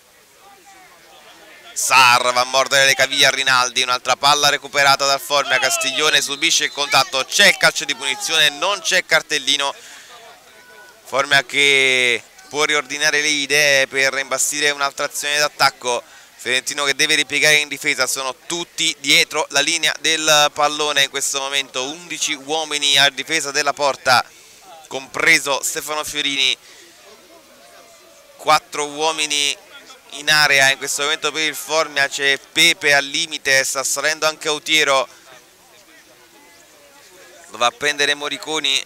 B: Sar va a mordere le caviglie a Rinaldi, un'altra palla recuperata dal Formia, Castiglione subisce il contatto, c'è il calcio di punizione, non c'è cartellino. Formia che può riordinare le idee per imbastire un'altra azione d'attacco, Ferentino che deve ripiegare in difesa, sono tutti dietro la linea del pallone in questo momento, undici uomini a difesa della porta, compreso Stefano Fiorini, quattro uomini in area in questo momento per il Formia, c'è Pepe al limite, sta salendo anche Autiero, lo va a prendere Moriconi,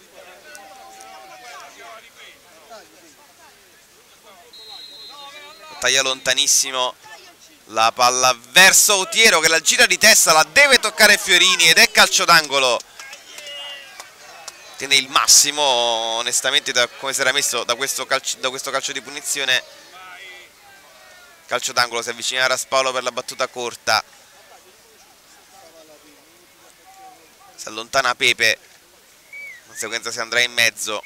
B: taglia lontanissimo, la palla verso Autiero che la gira di testa, la deve toccare Fiorini ed è calcio d'angolo. Tiene il massimo onestamente da come si era messo da questo calcio, da questo calcio di punizione. Calcio d'angolo, si avvicina a Raspaolo per la battuta corta. si allontana Pepe, in conseguenza si andrà in mezzo.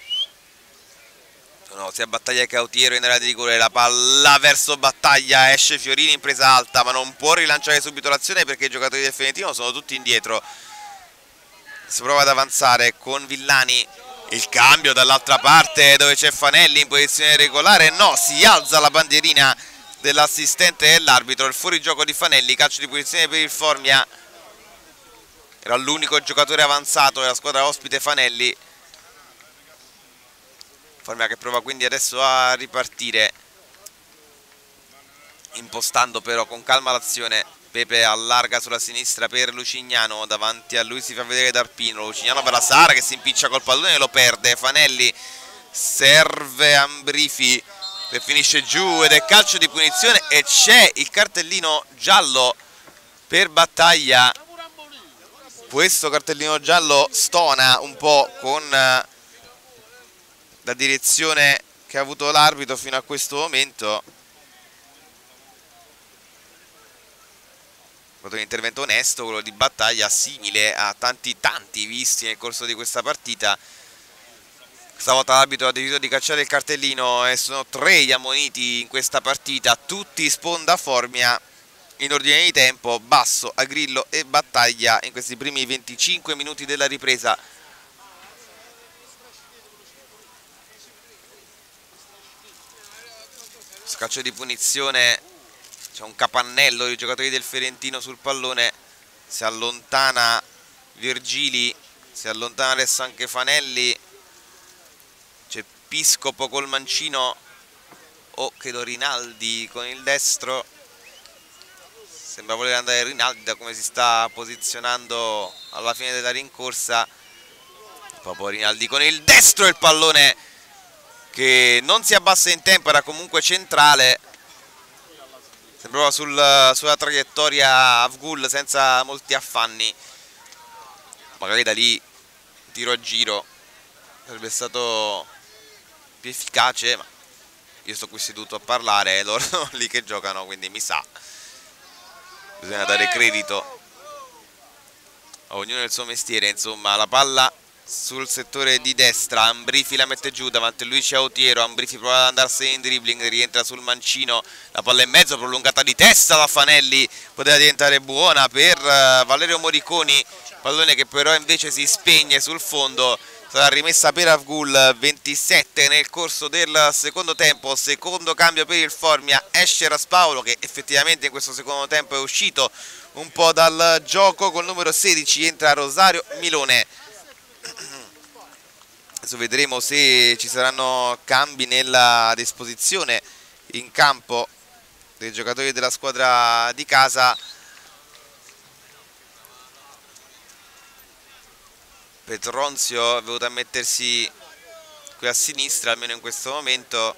B: Sono sia Battaglia che Autiero in area di rigore, la palla verso Battaglia, esce Fiorini in presa alta ma non può rilanciare subito l'azione perché i giocatori del Fiorentino sono tutti indietro. Si prova ad avanzare con Villani, il cambio dall'altra parte dove c'è Fanelli in posizione regolare, no, si alza la bandierina dell'assistente dell'arbitro, il fuorigioco di Fanelli, calcio di punizione per il Formia, era l'unico giocatore avanzato della squadra ospite Fanelli. Formia che prova quindi adesso a ripartire, impostando però con calma l'azione. Pepe allarga sulla sinistra per Lucignano, davanti a lui si fa vedere D'Arpino, Lucignano per la Sara che si impiccia col pallone e lo perde. Fanelli serve Ambrifi che finisce giù ed è calcio di punizione e c'è il cartellino giallo per Battaglia. Questo cartellino giallo stona un po' con la direzione che ha avuto l'arbitro fino a questo momento. Un intervento onesto, quello di Battaglia, simile a tanti tanti visti nel corso di questa partita. Stavolta l'arbitro ha deciso di cacciare il cartellino e sono tre gli ammoniti in questa partita, tutti sponda Formia in ordine di tempo, Basso, Agrillo e Battaglia in questi primi venticinque minuti della ripresa. Scaccio di punizione. C'è un capannello dei giocatori del Fiorentino sul pallone, si allontana Virgili, si allontana adesso anche Fanelli, c'è Piscopo col mancino, o oh, credo Rinaldi con il destro, sembra voler andare Rinaldi da come si sta posizionando alla fine della rincorsa, proprio Rinaldi con il destro, il pallone che non si abbassa in tempo, era comunque centrale. Sembrava sul, sulla traiettoria Avgul senza molti affanni, magari da lì tiro a giro sarebbe stato più efficace, ma io sto qui seduto a parlare e loro sono lì che giocano, quindi mi sa, bisogna dare credito a ognuno del suo mestiere. Insomma, la palla sul settore di destra, Ambrifi la mette giù, davanti a lui c'è Autiero, Ambrifi prova ad andarsene in dribbling, rientra sul mancino, la palla in mezzo, prolungata di testa da Fanelli, poteva diventare buona per Valerio Moriconi, pallone che però invece si spegne sul fondo, sarà rimessa per Avgul. Ventisette nel corso del secondo tempo, secondo cambio per il Formia, esce Raspaolo che effettivamente in questo secondo tempo è uscito un po' dal gioco, col numero sedici entra Rosario Milone. Adesso vedremo se ci saranno cambi nella disposizione in campo dei giocatori della squadra di casa. Petronzio è venuto a mettersi qui a sinistra, almeno in questo momento.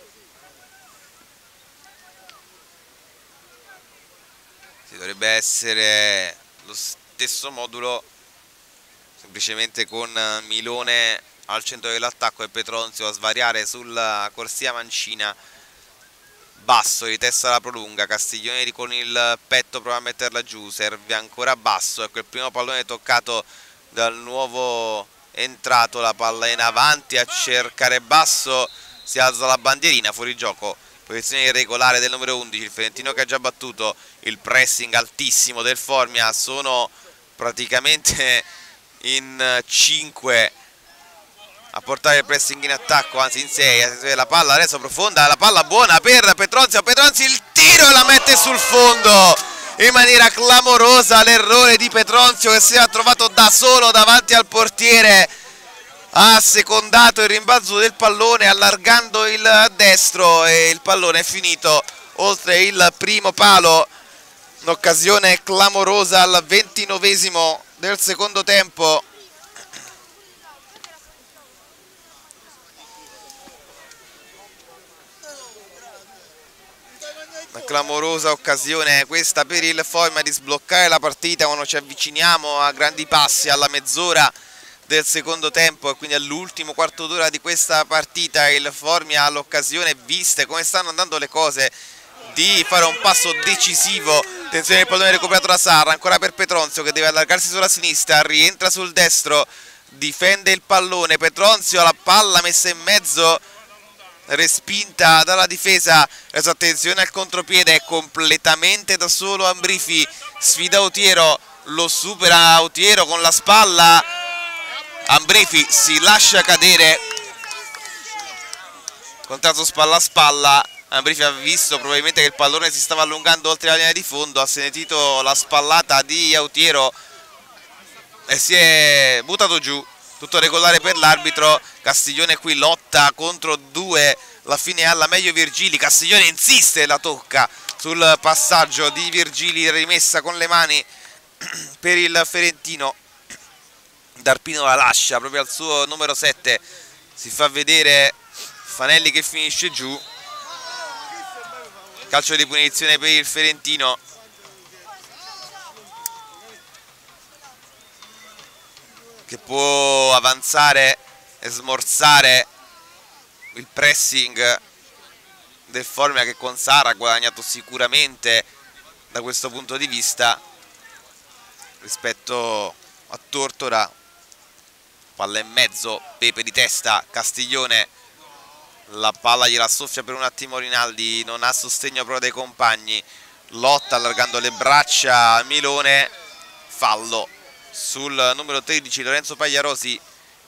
B: Si dovrebbe essere lo stesso modulo, semplicemente con Milone al centro dell'attacco e Petronzio a svariare sulla corsia mancina. Basso di testa alla prolunga, Castiglione con il petto prova a metterla giù, serve ancora Basso, ecco il primo pallone toccato dal nuovo entrato, la palla in avanti a cercare Basso, si alza la bandierina, fuori gioco, posizione irregolare del numero undici, il Fiorentino che ha già battuto, il pressing altissimo del Formia, sono praticamente in cinque a portare il pressing in attacco, anzi in sei, la palla adesso profonda, la palla buona per Petronzio, Petronzio il tiro e la mette sul fondo in maniera clamorosa, l'errore di Petronzio che si era trovato da solo davanti al portiere, ha secondato il rimbalzo del pallone allargando il destro e il pallone è finito oltre il primo palo, un'occasione clamorosa al ventinovesimo del secondo tempo. Una clamorosa occasione questa per il Formia di sbloccare la partita quando ci avviciniamo a grandi passi alla mezz'ora del secondo tempo e quindi all'ultimo quarto d'ora di questa partita. Il Formia ha l'occasione, viste come stanno andando le cose, di fare un passo decisivo. Attenzione, il pallone recuperato da Sarra, ancora per Petronzio che deve allargarsi sulla sinistra, rientra sul destro, difende il pallone, Petronzio, la palla messa in mezzo, respinta dalla difesa. Adesso attenzione al contropiede, è completamente da solo Ambrifi, sfida Autiero, lo supera Autiero con la spalla, Ambrifi si lascia cadere, contrasto spalla a spalla. Ambrifi ha visto probabilmente che il pallone si stava allungando oltre la linea di fondo, ha sentito la spallata di Autiero e si è buttato giù. Tutto regolare per l'arbitro. Castiglione qui lotta contro due, alla fine alla meglio Virgili, Castiglione insiste, la tocca sul passaggio di Virgili, rimessa con le mani per il Ferentino. D'Arpino la lascia proprio al suo numero sette, si fa vedere Fanelli che finisce giù. Calcio di punizione per il Ferentino. Che può avanzare e smorzare il pressing del Formia, che con Sara ha guadagnato sicuramente da questo punto di vista rispetto a Tortora. Palla in mezzo, Pepe di testa, Castiglione, la palla gliela soffia per un attimo Rinaldi, non ha sostegno però dei compagni, lotta allargando le braccia Milone, fallo sul numero tredici Lorenzo Pagliarosi.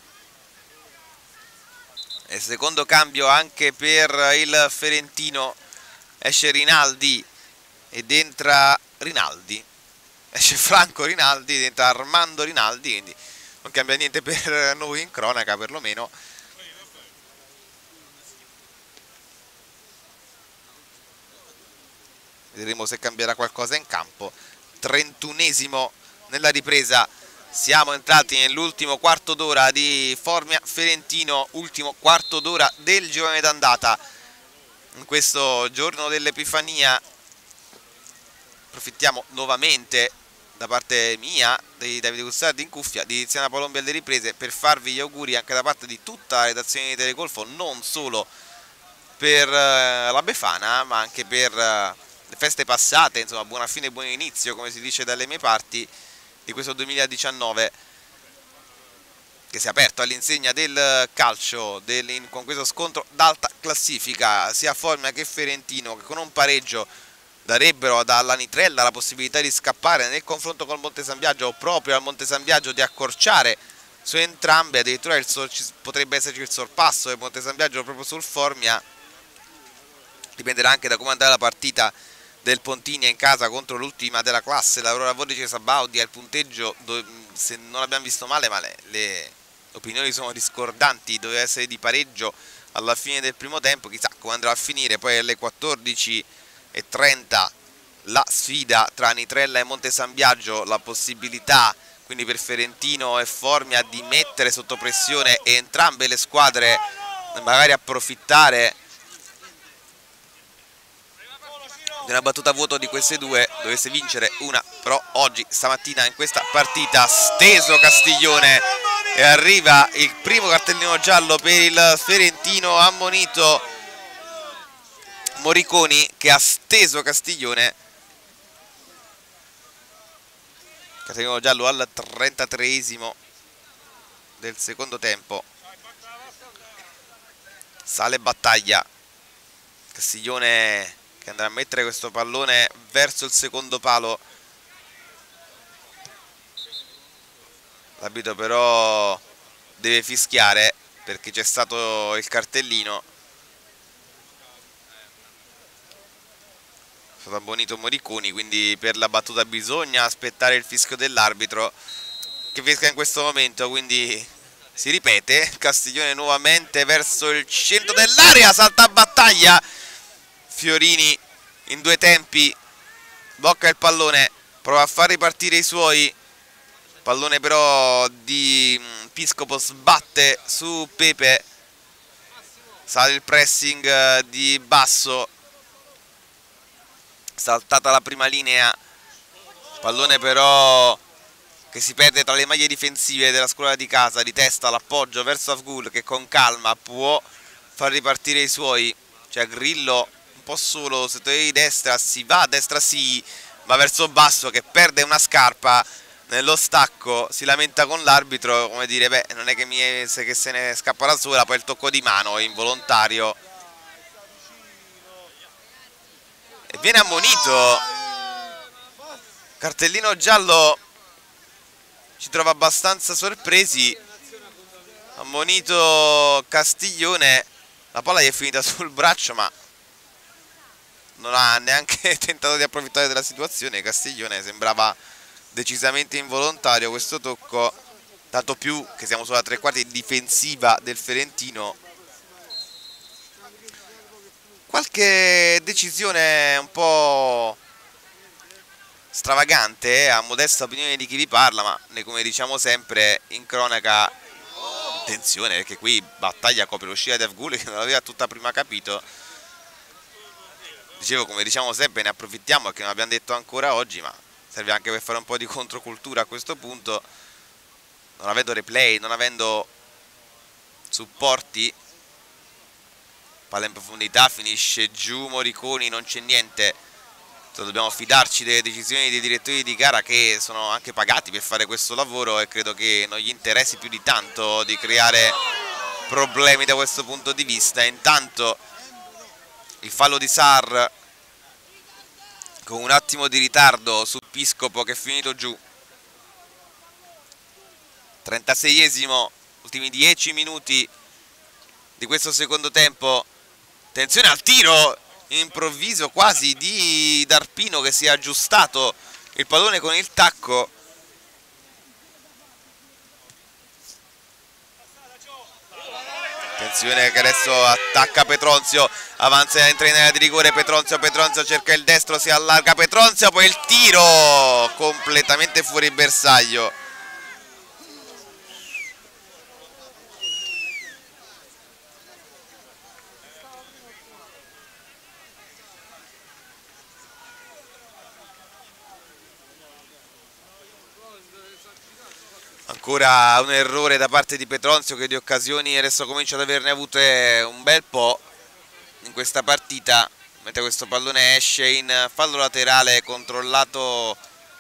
B: E secondo cambio anche per il Ferentino, esce Rinaldi ed entra Rinaldi, esce Franco Rinaldi ed entra Armando Rinaldi, quindi non cambia niente per noi in cronaca perlomeno. Vedremo se cambierà qualcosa in campo. trentunesimo nella ripresa, siamo entrati nell'ultimo quarto d'ora di Formia Ferentino, ultimo quarto d'ora del girone d'andata. In questo giorno dell'Epifania approfittiamo nuovamente da parte mia, di Davide Gussardi in cuffia, di Tiziana Palombi alle riprese, per farvi gli auguri anche da parte di tutta la redazione di Telegolfo, non solo per uh, la Befana ma anche per uh, le feste passate, insomma buona fine e buon inizio come si dice dalle mie parti di questo duemiladiciannove che si è aperto all'insegna del calcio del, in, con questo scontro d'alta classifica, sia Formia che Ferentino, che con un pareggio darebbero alla Nitrella la possibilità di scappare nel confronto col Monte San Biagio, o proprio al Monte San Biagio di accorciare su entrambe, addirittura il sor, potrebbe esserci il sorpasso del Monte San Biagio proprio sul Formia. Dipenderà anche da come andrà la partita del Pontinia in casa contro l'ultima della classe, l'Aurora Vodice Sabaudi. Al punteggio, se non abbiamo visto male, ma le, le opinioni sono discordanti, doveva essere di pareggio alla fine del primo tempo, chissà come andrà a finire. Poi alle quattordici e trenta la sfida tra Nitrella e Monte San Biagio, la possibilità quindi per Ferentino e Formia di mettere sotto pressione e entrambe le squadre magari approfittare di una battuta a vuoto di queste due, dovesse vincere una però oggi stamattina in questa partita. Steso Castiglione e arriva il primo cartellino giallo per il Ferentino, ammonito Moriconi che ha steso Castiglione. Cartellino giallo al trentatreesimo del secondo tempo. Sale battaglia, Castiglione che andrà a mettere questo pallone verso il secondo palo. L'arbitro però deve fischiare perché c'è stato il cartellino. È stato abbonito Moriconi, quindi per la battuta bisogna aspettare il fischio dell'arbitro che fischia in questo momento, quindi si ripete. Castiglione nuovamente verso il centro dell'area, salta a battaglia Fiorini in due tempi, blocca il pallone, prova a far ripartire i suoi, pallone però di Piscopo sbatte su Pepe, sale il pressing di Basso, saltata la prima linea, pallone però che si perde tra le maglie difensive della squadra di casa, di testa l'appoggio verso Afgul che con calma può far ripartire i suoi. C'è Grillo un po' solo, settore di destra, si va a destra, sì, va verso basso, che perde una scarpa nello stacco, si lamenta con l'arbitro, come dire, beh, non è che, mi è, se, che se ne scappa da sola, poi il tocco di mano è involontario e viene ammonito. Cartellino giallo, ci trova abbastanza sorpresi. Ammonito Castiglione, la palla gli è finita sul braccio, ma non ha neanche tentato di approfittare della situazione. Castiglione sembrava decisamente involontario questo tocco, tanto più che siamo sulla tre quarti difensiva del Ferentino. Qualche decisione un po' stravagante, eh, a modesta opinione di chi vi parla, ma come diciamo sempre in cronaca, attenzione, perché qui battaglia copre l'uscita di Avgul, che non l'aveva tutta prima capito. Dicevo, come diciamo sempre, ne approfittiamo, che non abbiamo detto ancora oggi, ma serve anche per fare un po' di controcultura a questo punto. Non avendo replay, non avendo supporti, palla in profondità, finisce giù Moriconi, non c'è niente. Dobbiamo fidarci delle decisioni dei direttori di gara, che sono anche pagati per fare questo lavoro, e credo che non gli interessi più di tanto di creare problemi da questo punto di vista. Intanto il fallo di Sarr con un attimo di ritardo su Piscopo, che è finito giù. trentaseiesimo, ultimi dieci minuti di questo secondo tempo. Attenzione al tiro improvviso quasi di D'Arpino, che si è aggiustato il pallone con il tacco. Attenzione che adesso attacca Petronzio, avanza entra in area di rigore Petronzio, Petronzio cerca il destro, si allarga Petronzio, poi il tiro completamente fuori bersaglio. Ancora un errore da parte di Petronzio, che di occasioni adesso comincia ad averne avute un bel po' in questa partita, mentre questo pallone esce in fallo laterale controllato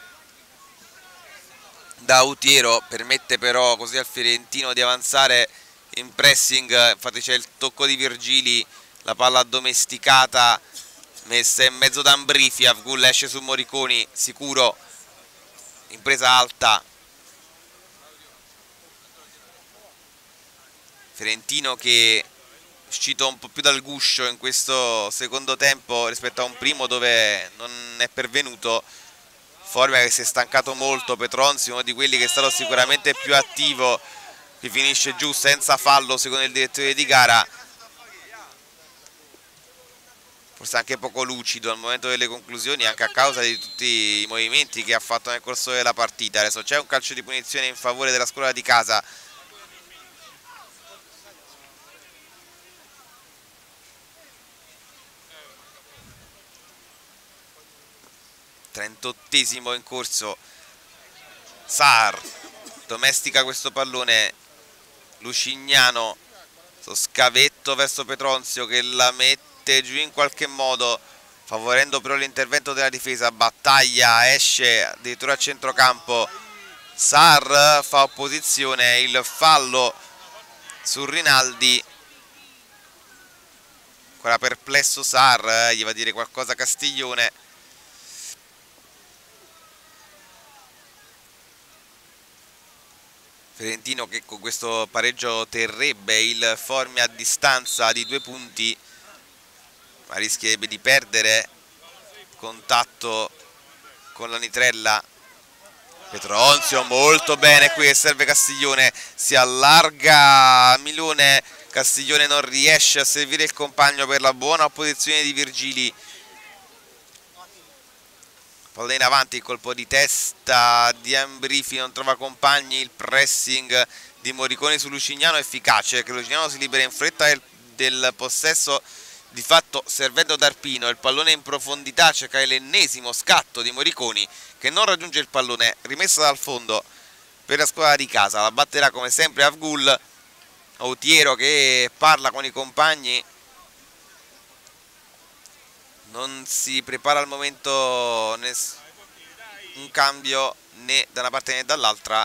B: da Autiero. Permette però così al Fiorentino di avanzare in pressing. Infatti c'è il tocco di Virgili, la palla addomesticata messa in mezzo da Ambrifi. Avgul esce su Moriconi, sicuro, impresa alta. Ferentino che è uscito un po' più dal guscio in questo secondo tempo rispetto a un primo dove non è pervenuto. Formia che si è stancato molto. Petronzio, uno di quelli che è stato sicuramente più attivo, che finisce giù senza fallo secondo il direttore di gara, forse anche poco lucido al momento delle conclusioni, anche a causa di tutti i movimenti che ha fatto nel corso della partita. Adesso c'è un calcio di punizione in favore della scuola di casa. trentottesimo in corso. Sarr domestica questo pallone, Lucignano, so scavetto verso Petronzio che la mette giù in qualche modo, favorendo però l'intervento della difesa. Battaglia, esce addirittura a centrocampo. Sarr fa opposizione, il fallo su Rinaldi. Ancora perplesso Sarr, eh, gli va a dire qualcosa Castiglione. Ferentino che con questo pareggio terrebbe il Formia a distanza di due punti, ma rischierebbe di perdere contatto con la Nitrella. Petronzio molto bene qui, che serve Castiglione, si allarga Milone, Castiglione non riesce a servire il compagno per la buona opposizione di Virgili. Palla in avanti, il colpo di testa di Ambrifi, non trova compagni, il pressing di Moriconi su Lucignano efficace, perché Lucignano si libera in fretta del, del possesso, di fatto servendo D'Arpino. Il pallone in profondità, cerca l'ennesimo scatto di Moriconi che non raggiunge il pallone, rimessa dal fondo per la squadra di casa. La batterà come sempre Avgul. Autiero che parla con i compagni. non si prepara al momento un cambio né da una parte né dall'altra.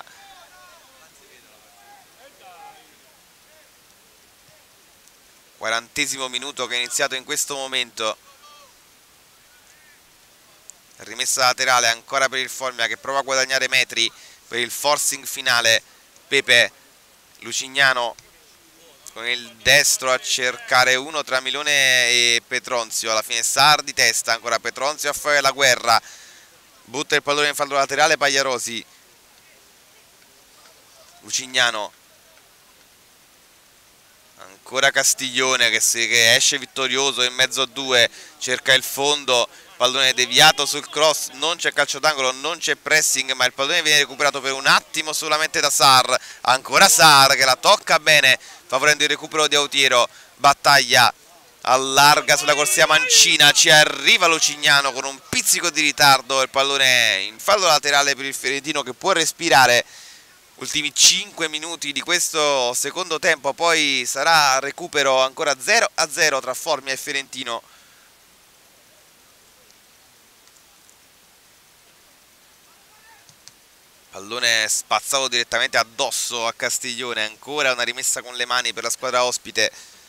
B: quarantesimo minuto che è iniziato in questo momento. Rimessa laterale ancora per il Formia che prova a guadagnare metri per il forcing finale. Pepe Lucignano con il destro a cercare uno tra Milone e Petronzio. Alla fine Sar di testa, ancora Petronzio a fare la guerra, butta il pallone in fallo laterale Pagliarosi. Lucignano, ancora Castiglione che, si, che esce vittorioso in mezzo a due, cerca il fondo, pallone deviato sul cross, non c'è calcio d'angolo, non c'è pressing, ma il pallone viene recuperato per un attimo solamente da Sar. Ancora Sar che la tocca bene, favorendo il recupero di Autiero. Battaglia allarga sulla corsia mancina, ci arriva Lucignano con un pizzico di ritardo, il pallone in fallo laterale per il fiorentino che può respirare. Ultimi cinque minuti di questo secondo tempo, poi sarà recupero ancora zero a zero tra Formia e Fiorentino. Pallone spazzato direttamente addosso a Castiglione, ancora una rimessa con le mani per la squadra ospite.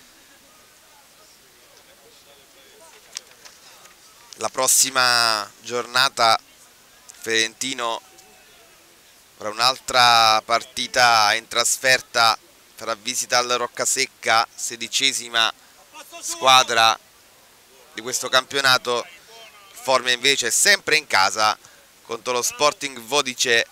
B: La prossima giornata Fiorentino avrà un'altra partita in trasferta, farà visita al Roccasecca, sedicesima squadra di questo campionato. Formia invece è sempre in casa contro lo Sporting Vodice.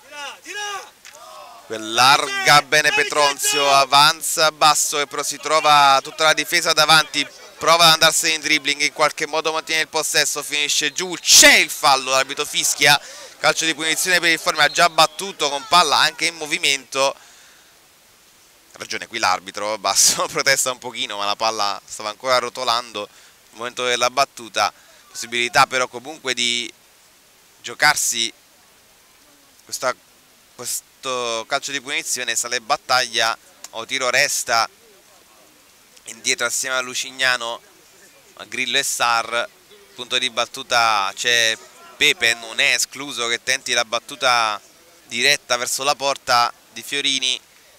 B: Larga bene Petronzio, avanza basso e però si trova tutta la difesa davanti, prova ad andarsene in dribbling, in qualche modo mantiene il possesso, finisce giù, c'è il fallo, l'arbitro fischia, calcio di punizione per il Formia, ha già battuto con palla anche in movimento. Ha ragione qui l'arbitro, basso protesta un pochino, ma la palla stava ancora rotolando al momento della battuta. Possibilità però comunque di giocarsi questa, questo calcio di punizione. Sale Battaglia, Autiero resta indietro assieme a Lucignano, a Grillo e Sar. Punto di battuta c'è Pepe, non è escluso che tenti la battuta diretta verso la porta di Fiorini.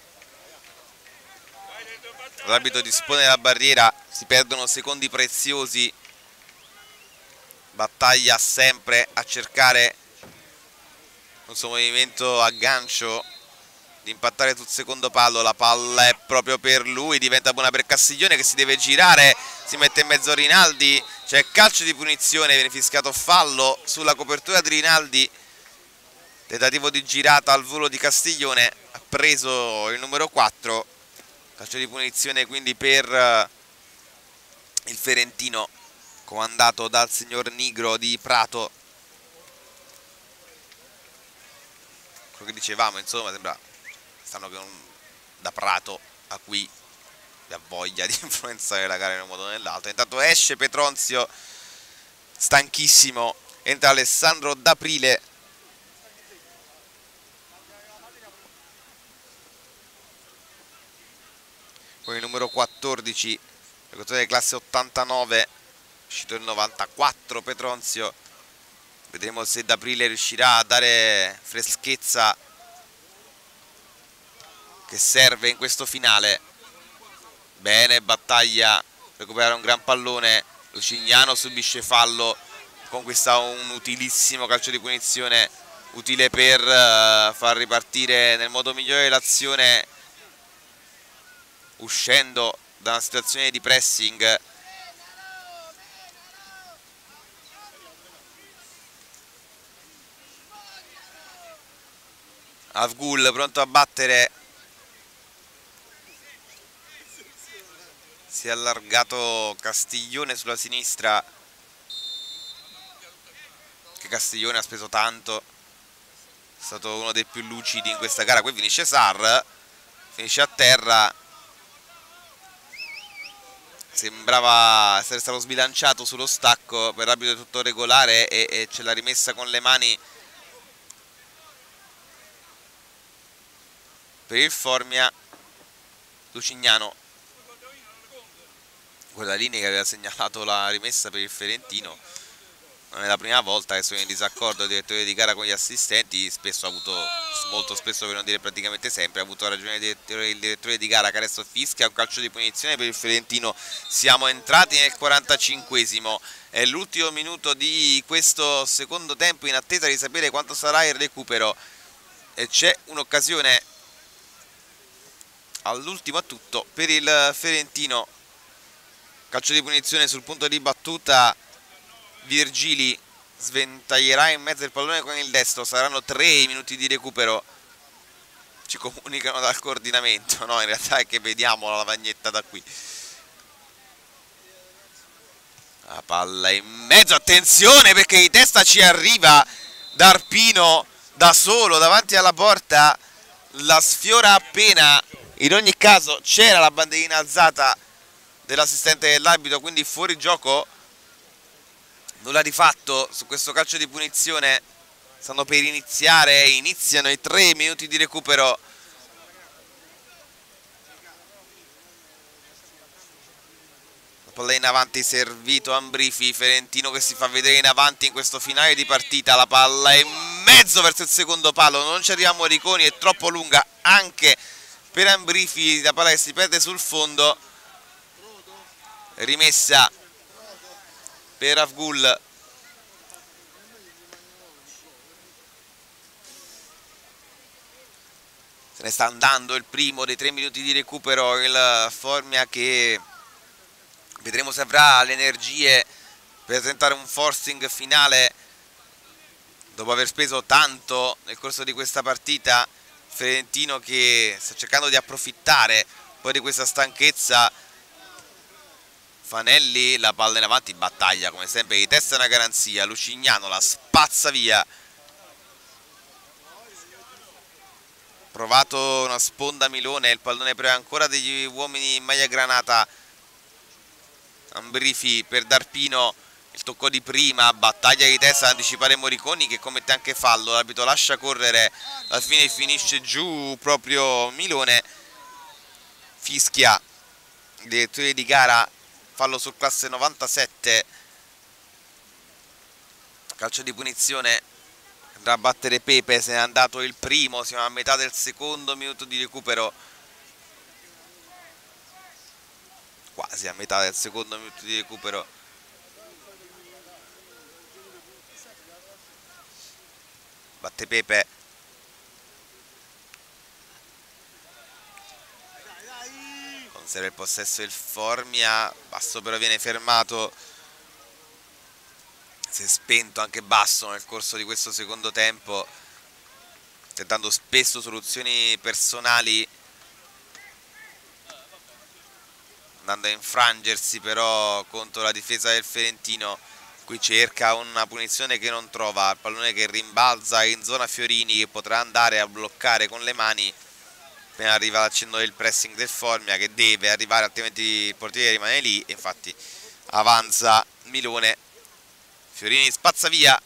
B: L'arbitro dispone la barriera, si perdono secondi preziosi. Battaglia sempre a cercare un suo movimento a gancio di impattare sul secondo palo. La palla è proprio per lui, diventa buona per Castiglione che si deve girare, si mette in mezzo a Rinaldi, c'è calcio di punizione, viene fischiato fallo sulla copertura di Rinaldi. Tentativo di girata al volo di Castiglione, ha preso il numero quattro. Calcio di punizione quindi per il Fiorentino, comandato dal signor Nigro di Prato. Quello che dicevamo, insomma, sembra stanno che un, da Prato a qui ha voglia di influenzare la gara in un modo o nell'altro. Intanto esce Petronzio stanchissimo, entra Alessandro D'Aprile. Con il numero quattordici, giocatore di classe ottantanove, uscito nel novantaquattro Petronzio. Vedremo se D'Aprile riuscirà a dare freschezza che serve in questo finale. Bene, Battaglia, recuperare un gran pallone. Lucignano subisce fallo, conquista un utilissimo calcio di punizione, utile per uh, far ripartire nel modo migliore l'azione, uscendo da una situazione di pressing. Avgul pronto a battere, si è allargato Castiglione sulla sinistra, che Castiglione ha speso tanto, è stato uno dei più lucidi in questa gara. Qui finisce Sar, finisce a terra, sembrava essere stato sbilanciato sullo stacco, per l'arbitro è tutto regolare e, e c'è la rimessa con le mani per il Formia. Lucignano quella linea che aveva segnalato la rimessa per il Ferentino. Non è la prima volta che sono in disaccordo il direttore di gara con gli assistenti, spesso ha avuto, molto spesso per non dire praticamente sempre, ha avuto ragione il direttore, il direttore di gara che adesso fischia un calcio di punizione per il Ferentino. Siamo entrati nel quarantacinquesimo, è l'ultimo minuto di questo secondo tempo in attesa di sapere quanto sarà il recupero e c'è un'occasione all'ultimo a tutto per il Ferentino. Calcio di punizione sul punto di battuta, Virgili sventaglierà in mezzo il pallone con il destro, saranno tre i minuti di recupero, ci comunicano dal coordinamento, no? In realtà è che vediamo la lavagnetta da qui. La palla in mezzo, attenzione perché di testa ci arriva D'Arpino da solo davanti alla porta, la sfiora appena. In ogni caso c'era la bandierina alzata dell'assistente dell'arbitro, quindi fuori gioco. Nulla di fatto su questo calcio di punizione, stanno per iniziare, iniziano i tre minuti di recupero. La palla in avanti, servito Ambrifi, Ferentino che si fa vedere in avanti in questo finale di partita, la palla in mezzo verso il secondo palo, non ci arriva Moriconi, è troppo lunga anche per Ambrifi, la palla che si perde sul fondo, rimessa per Afgul. Se ne sta andando il primo dei tre minuti di recupero, il Formia che vedremo se avrà le energie per tentare un forcing finale dopo aver speso tanto nel corso di questa partita. Ferentino che sta cercando di approfittare poi di questa stanchezza. Fanelli, la palla in avanti, battaglia come sempre di testa, è una garanzia, Lucignano la spazza via, provato una sponda Milone, il pallone però è ancora degli uomini in maglia granata. Ambrifi per D'Arpino, il tocco di prima, battaglia di testa ad anticipare Moriconi che commette anche fallo, l'arbitro lascia correre, alla fine finisce giù proprio Milone, fischia il direttore di gara, fallo sul classe novantasette, calcio di punizione, andrà a battere Pepe, se n'è andato il primo, siamo a metà del secondo minuto di recupero, quasi a metà del secondo minuto di recupero. Batte Pepe, conserva il possesso il Formia, Basso però viene fermato, si è spento anche Basso nel corso di questo secondo tempo, tentando spesso soluzioni personali, andando a infrangersi però contro la difesa del Ferentino. Qui cerca una punizione che non trova, il pallone che rimbalza in zona Fiorini che potrà andare a bloccare con le mani appena arriva l'accenno del pressing del Formia, che deve arrivare altrimenti il portiere rimane lì, e infatti avanza Milone, Fiorini spazza via,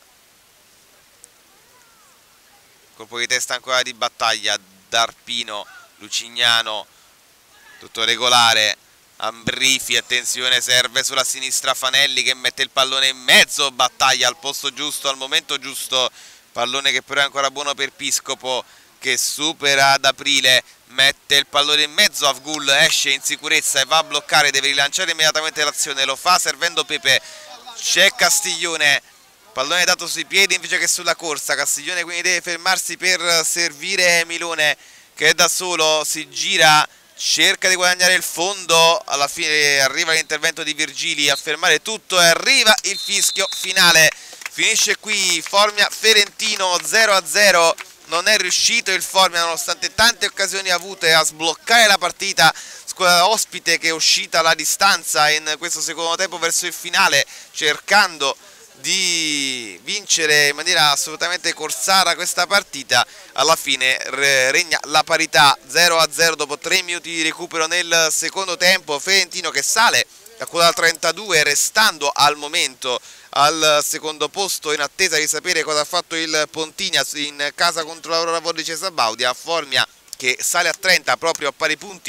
B: colpo di testa ancora di battaglia, D'Arpino, Lucignano, tutto regolare, Ambrifi, attenzione, serve sulla sinistra Fanelli che mette il pallone in mezzo, battaglia al posto giusto, al momento giusto, pallone che però è ancora buono per Piscopo che supera ad Aprile, mette il pallone in mezzo, Afgul esce in sicurezza e va a bloccare, deve rilanciare immediatamente l'azione, lo fa servendo Pepe, c'è Castiglione, pallone dato sui piedi invece che sulla corsa, Castiglione quindi deve fermarsi per servire Milone che da solo si gira, cerca di guadagnare il fondo, alla fine arriva l'intervento di Virgili a fermare tutto e arriva il fischio finale. Finisce qui Formia Ferentino zero a zero, non è riuscito il Formia nonostante tante occasioni avute a sbloccare la partita, squadra ospite che è uscita alla distanza in questo secondo tempo verso il finale cercando di vincere in maniera assolutamente corsara questa partita. Alla fine regna la parità zero a zero dopo tre minuti di recupero nel secondo tempo. Ferentino che sale a quota trentadue restando al momento al secondo posto in attesa di sapere cosa ha fatto il Pontigna in casa contro l'Aurora Vordice Sabaudia. Formia che sale a trenta proprio a pari punti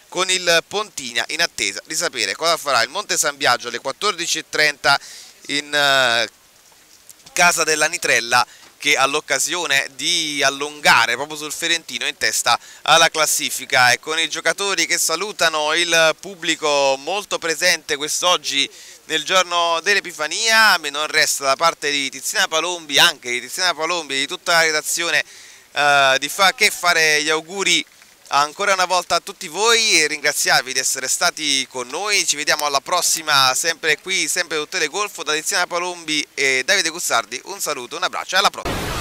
B: con il Pontinia, in attesa di sapere cosa farà il Monte San Biagio alle quattordici e trenta in uh, casa della Nitrella, che ha l'occasione di allungare proprio sul Ferentino in testa alla classifica, e con i giocatori che salutano il pubblico molto presente quest'oggi nel giorno dell'Epifania. A me non resta da parte di Tiziana Palombi, anche di Tiziana Palombi e di tutta la redazione, uh, di fa che fare gli auguri ancora una volta a tutti voi e ringraziarvi di essere stati con noi. Ci vediamo alla prossima, sempre qui, sempre su Telegolfo. Da Tiziana Palombi e Davide Guzzardi un saluto, un abbraccio e alla prossima.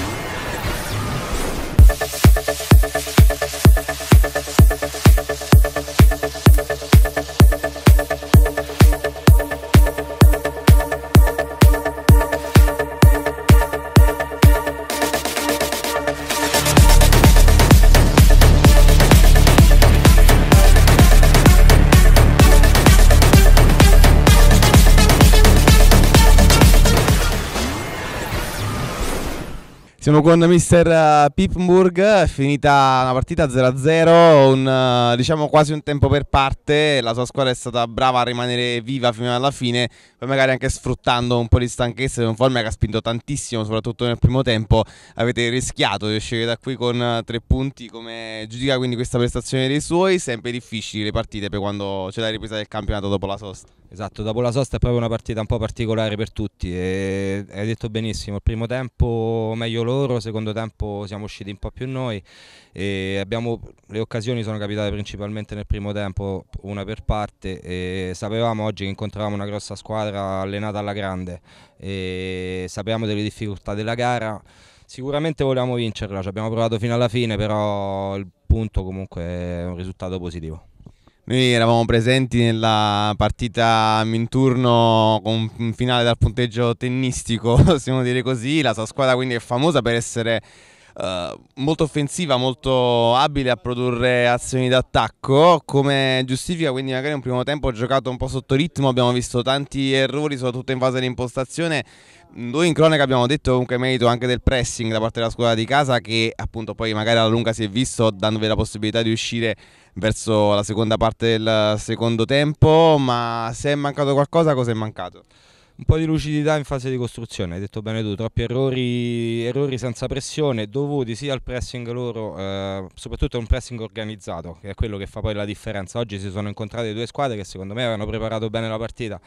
A: Siamo con mister Pippenburg, finita una partita zero a zero, un, diciamo quasi un tempo per parte. La sua squadra è stata brava a rimanere viva fino alla fine, poi magari anche sfruttando un po' di stanchezza di un Formia che ha spinto tantissimo, soprattutto nel primo tempo. Avete rischiato di uscire da qui con tre punti. Come giudica quindi questa prestazione dei suoi? Sempre difficili le partite per quando c'è la ripresa del campionato dopo la sosta.
C: Esatto, dopo la sosta è proprio una partita un po' particolare per tutti e hai detto benissimo, il primo tempo meglio loro, il secondo tempo siamo usciti un po' più noi e abbiamo, le occasioni sono capitate principalmente nel primo tempo, una per parte, e sapevamo oggi che incontravamo una grossa squadra allenata alla grande e sapevamo delle difficoltà della gara. Sicuramente volevamo vincerla, ci abbiamo provato fino alla fine, però il punto comunque è un risultato positivo.
A: Noi eravamo presenti nella partita Minturno con un finale dal punteggio tennistico, possiamo dire così. La sua squadra quindi è famosa per essere uh, molto offensiva, molto abile a produrre azioni d'attacco. Come giustifica quindi magari un primo tempo giocato un po' sotto ritmo, abbiamo visto tanti errori soprattutto in fase di impostazione. Noi in cronaca abbiamo detto comunque merito anche del pressing da parte della squadra di casa, che appunto poi magari alla lunga si è visto dandovi la possibilità di uscire verso la seconda parte del secondo tempo. Ma se è mancato qualcosa, cosa è mancato?
C: Un po' di lucidità in fase di costruzione, hai detto bene tu, troppi errori, errori senza pressione dovuti sia al pressing loro, eh, soprattutto a un pressing organizzato, che è quello che fa poi la differenza. Oggi si sono incontrate due squadre che secondo me avevano preparato bene la partita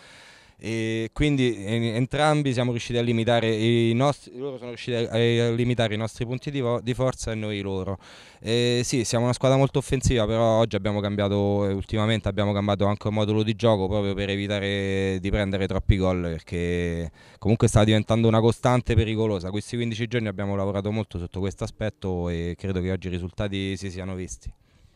C: e quindi entrambi siamo riusciti a limitare i nostri, loro sono riusciti a limitare i nostri punti di, di forza e noi loro. E sì, siamo una squadra molto offensiva, però oggi abbiamo cambiato, ultimamente abbiamo cambiato anche il modulo di gioco proprio per evitare di prendere troppi gol, perché comunque sta diventando una costante pericolosa. Questi quindici giorni abbiamo lavorato molto sotto questo aspetto e credo che oggi i risultati si siano visti.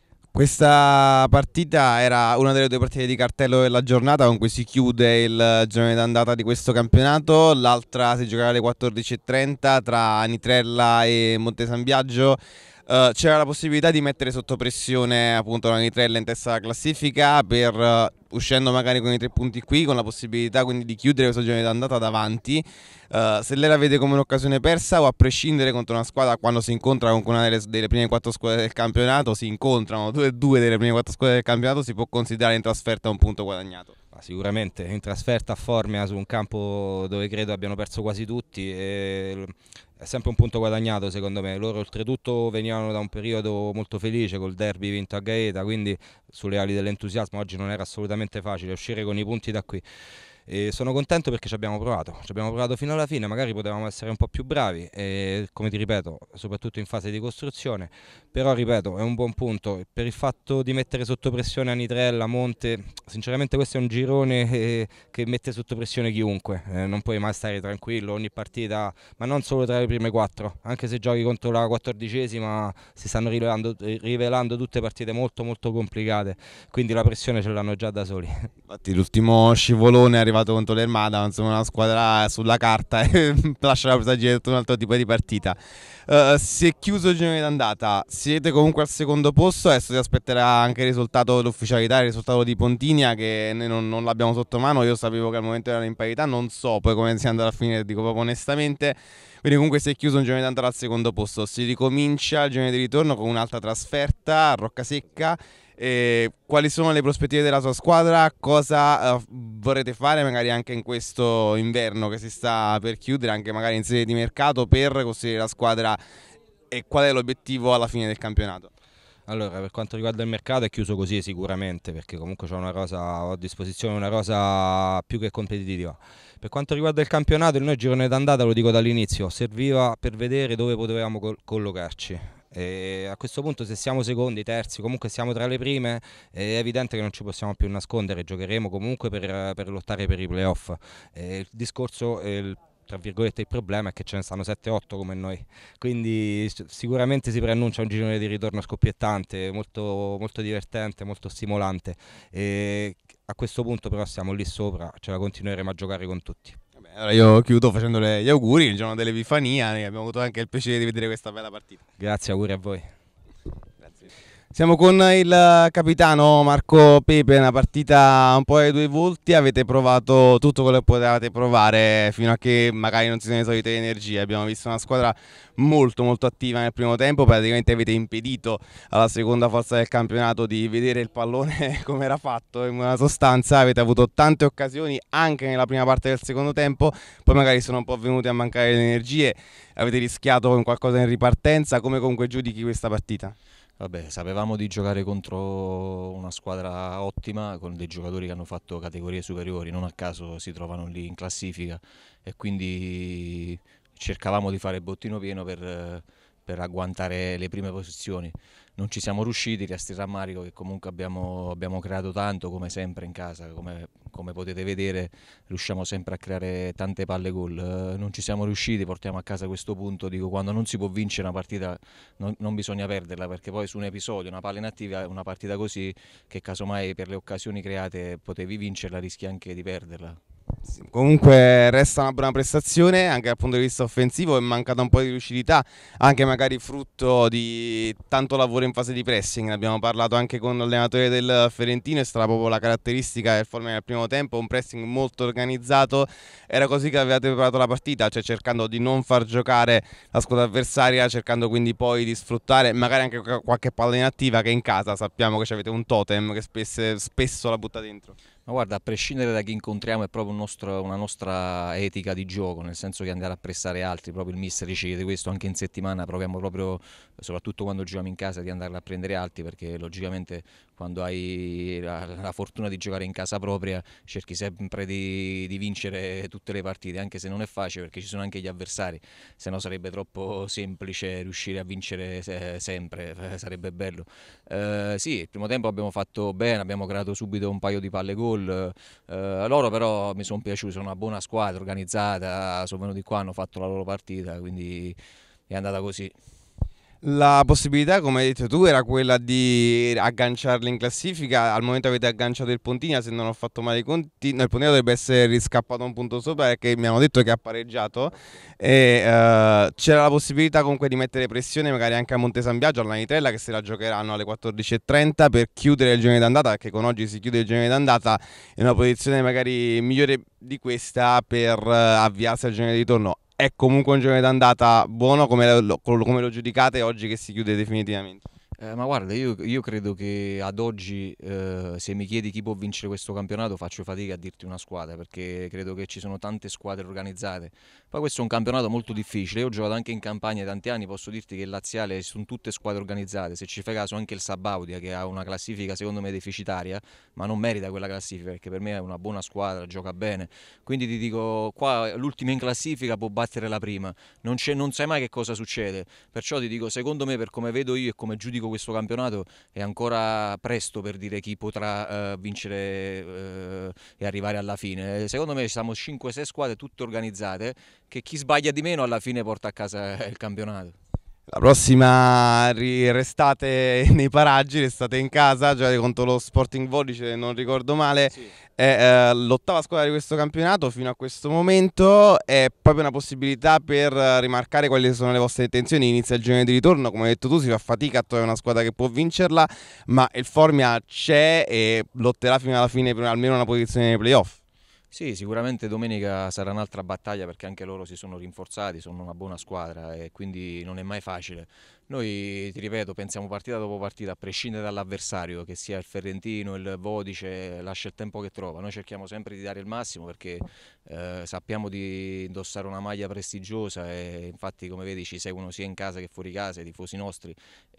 A: Questa partita era una delle due partite di cartello della giornata con cui si chiude il girone d'andata di questo campionato. L'altra si giocherà alle quattordici e trenta tra Nitrella e Monte San Biagio. Uh, c'era la possibilità di mettere sotto pressione appunto la Nitrella in testa alla classifica per uh, uscendo magari con i tre punti qui, con la possibilità quindi di chiudere questo girone d'andata davanti. Uh, se lei la vede come un'occasione persa, o a prescindere contro una squadra, quando si incontra con una delle, delle prime quattro squadre del campionato, si incontrano due, due delle prime quattro squadre del campionato, si può considerare in trasferta un punto guadagnato?
C: Sicuramente in trasferta a Formia, su un campo dove credo abbiano perso quasi tutti, e è sempre un punto guadagnato secondo me. Loro oltretutto venivano da un periodo molto felice col derby vinto a Gaeta, quindi sulle ali dell'entusiasmo oggi non era assolutamente facile uscire con i punti da qui. E sono contento perché ci abbiamo provato, ci abbiamo provato fino alla fine, magari potevamo essere un po' più bravi, e, come ti ripeto, soprattutto in fase di costruzione, però ripeto, è un buon punto. Per il fatto di mettere sotto pressione a Nitrella, Monte, sinceramente questo è un girone eh, che mette sotto pressione chiunque, eh, non puoi mai stare tranquillo ogni partita, ma non solo tra le prime quattro, anche se giochi contro la quattordicesima si stanno rivelando, rivelando tutte partite molto molto complicate, quindi la pressione ce l'hanno già da soli.
A: Infatti l'ultimo scivolone è arrivato contro l'Ermada, insomma una squadra sulla carta e lascia presagire tutto un altro tipo di partita. Uh, si è chiuso il girone d'andata, siete comunque al secondo posto, adesso si aspetterà anche il risultato, l'ufficialità, il risultato di Pontinia, che noi non, non l'abbiamo sotto mano. Io sapevo che al momento erano in parità, non so poi come sia andata a finire, dico proprio onestamente. Quindi comunque si è chiuso un girone d'andata al secondo posto, si ricomincia il girone di ritorno con un'altra trasferta a Roccasecca E quali sono le prospettive della sua squadra? Cosa uh, vorrete fare magari anche in questo inverno che si sta per chiudere, anche magari in sede di mercato, per costruire la squadra, e qual è l'obiettivo alla fine del campionato?
C: Allora, per quanto riguarda il mercato è chiuso così sicuramente, perché comunque c'ho una rosa, ho a disposizione una rosa più che competitiva. Per quanto riguarda il campionato, il noi girone d'andata, lo dico dall'inizio, serviva per vedere dove potevamo col- collocarci. E a questo punto, se siamo secondi, terzi, comunque siamo tra le prime, è evidente che non ci possiamo più nascondere, giocheremo comunque per, per lottare per i playoff. E il discorso, il, tra virgolette, il problema è che ce ne stanno sette otto come noi, quindi sicuramente si preannuncia un girone di ritorno scoppiettante, molto, molto divertente, molto stimolante, e a questo punto però siamo lì sopra, ce la continueremo a giocare con tutti.
A: Allora io chiudo facendole gli auguri, il giorno dell'Epifania, abbiamo avuto anche il piacere di vedere questa bella partita.
C: Grazie, auguri a voi.
A: Grazie. Siamo con il capitano Marco Pepe, una partita un po' ai due volti, avete provato tutto quello che potevate provare fino a che magari non si sono esaurite le energie, abbiamo visto una squadra molto molto attiva nel primo tempo, praticamente avete impedito alla seconda forza del campionato di vedere il pallone come era fatto, in una sostanza avete avuto tante occasioni anche nella prima parte del secondo tempo, poi magari sono un po' venute a mancare le energie, avete rischiato con qualcosa in ripartenza. Come comunque giudichi questa partita?
D: Vabbè, sapevamo di giocare contro una squadra ottima, con dei giocatori che hanno fatto categorie superiori, non a caso si trovano lì in classifica, e quindi cercavamo di fare bottino pieno per, per agguantare le prime posizioni. Non ci siamo riusciti, resti il rammarico che comunque abbiamo, abbiamo creato tanto, come sempre in casa, come, come potete vedere riusciamo sempre a creare tante palle gol. Non ci siamo riusciti, portiamo a casa questo punto. Dico, quando non si può vincere una partita non, non bisogna perderla, perché poi su un episodio, una palla inattiva, una partita così, che casomai per le occasioni create potevi vincerla, rischi anche di perderla.
A: Comunque resta una buona prestazione anche dal punto di vista offensivo, è mancata un po' di lucidità, anche magari frutto di tanto lavoro in fase di pressing. Ne abbiamo parlato anche con l'allenatore del Ferentino, è stata proprio la caratteristica del Formia nel primo tempo, un pressing molto organizzato. Era così che avevate preparato la partita, cioè cercando di non far giocare la squadra avversaria, cercando quindi poi di sfruttare magari anche qualche palla inattiva, che in casa sappiamo che avete un totem che spesso, spesso la butta dentro.
D: Ma guarda, a prescindere da chi incontriamo è proprio un nostro, una nostra etica di gioco, nel senso che andare a pressare altri, proprio il mister ci chiede questo anche in settimana, proviamo proprio, soprattutto quando giochiamo in casa, di andare a prendere altri, perché logicamente quando hai la, la fortuna di giocare in casa propria cerchi sempre di, di vincere tutte le partite, anche se non è facile perché ci sono anche gli avversari, se no sarebbe troppo semplice riuscire a vincere se, sempre, sarebbe bello. Eh, sì, il primo tempo abbiamo fatto bene, abbiamo creato subito un paio di palle gol. Eh, loro però mi sono piaciuti, sono una buona squadra organizzata, sono venuti qua, hanno fatto la loro partita, quindi è andata così.
A: La possibilità, come hai detto tu, era quella di agganciarli in classifica. Al momento avete agganciato il Pontina, se non ho fatto male i conti. No, il Pontina dovrebbe essere riscappato un punto sopra, perché mi hanno detto che ha pareggiato. E uh, c'era la possibilità comunque di mettere pressione magari anche a Monte San Biagio, alla Nitrella, che se la giocheranno alle quattordici e trenta per chiudere il girone d'andata, perché con oggi si chiude il girone d'andata in una posizione magari migliore di questa per uh, avviarsi al girone di ritorno. È comunque un girone d'andata buono, come lo, come lo giudicate oggi che si chiude definitivamente?
D: Eh, ma guarda, io, io credo che ad oggi, eh, se mi chiedi chi può vincere questo campionato, faccio fatica a dirti una squadra, perché credo che ci sono tante squadre organizzate. Poi questo è un campionato molto difficile, io ho giocato anche in Campania tanti anni, posso dirti che il Laziale sono tutte squadre organizzate, se ci fai caso anche il Sabaudia, che ha una classifica secondo me deficitaria, ma non merita quella classifica, perché per me è una buona squadra, gioca bene. Quindi ti dico, qua l'ultima in classifica può battere la prima, non, non sai mai che cosa succede, perciò ti dico, secondo me, per come vedo io e come giudico questo campionato, è ancora presto per dire chi potrà uh, vincere uh, e arrivare alla fine. Secondo me siamo cinque sei squadre tutte organizzate, che chi sbaglia di meno alla fine porta a casa il campionato.
A: La prossima restate nei paraggi, restate in casa, giocate contro lo Sporting Vodice, non ricordo male, sì. È eh, l'ottava squadra di questo campionato fino a questo momento, è proprio una possibilità per rimarcare quali sono le vostre intenzioni. Inizia il girone di ritorno, come hai detto tu, si fa fatica a trovare una squadra che può vincerla, ma il Formia c'è e lotterà fino alla fine per almeno una posizione nei playoff.
D: Sì, sicuramente domenica sarà un'altra battaglia perché anche loro si sono rinforzati, sono una buona squadra e quindi non è mai facile. Noi, ti ripeto, pensiamo partita dopo partita, a prescindere dall'avversario, che sia il Ferentino, il Vodice, lascia il tempo che trova. Noi cerchiamo sempre di dare il massimo perché eh, sappiamo di indossare una maglia prestigiosa e infatti, come vedi, ci seguono sia in casa che fuori casa, i tifosi nostri,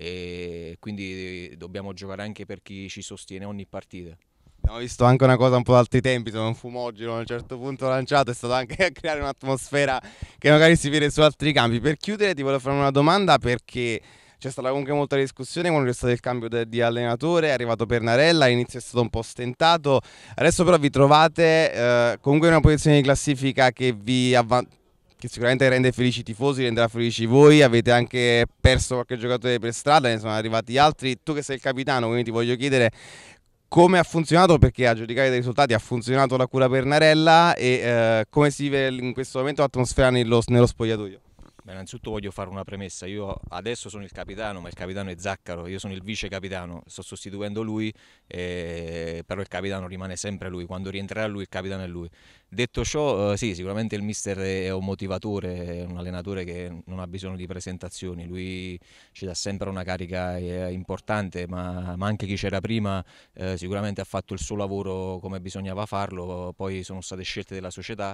D: e quindi dobbiamo giocare anche per chi ci sostiene ogni partita.
A: Abbiamo visto anche una cosa un po' d'altri tempi, sono un fumogeno a un certo punto lanciato, è stato anche a creare un'atmosfera che magari si vede su altri campi. Per chiudere ti volevo fare una domanda, perché c'è stata comunque molta discussione quando c'è stato il cambio de- di allenatore, è arrivato Pernarella, all'inizio è stato un po' stentato, adesso però vi trovate eh, comunque in una posizione di classifica che vi avvanta, che sicuramente rende felici i tifosi, renderà felici voi. Avete anche perso qualche giocatore per strada, ne sono arrivati altri. Tu che sei il capitano, quindi ti voglio chiedere come ha funzionato, perché a giudicare dai risultati ha funzionato la cura Pernarella, e eh, come si vive in questo momento l'atmosfera nello, nello spogliatoio.
D: Beh, innanzitutto voglio fare una premessa, io adesso sono il capitano, ma il capitano è Zaccaro, io sono il vice capitano, sto sostituendo lui, eh, però il capitano rimane sempre lui, quando rientrerà lui il capitano è lui. Detto ciò, eh, sì, sicuramente il mister è un motivatore, è un allenatore che non ha bisogno di presentazioni, lui ci dà sempre una carica eh, importante, ma, ma anche chi c'era prima eh, sicuramente ha fatto il suo lavoro come bisognava farlo, poi sono state scelte della società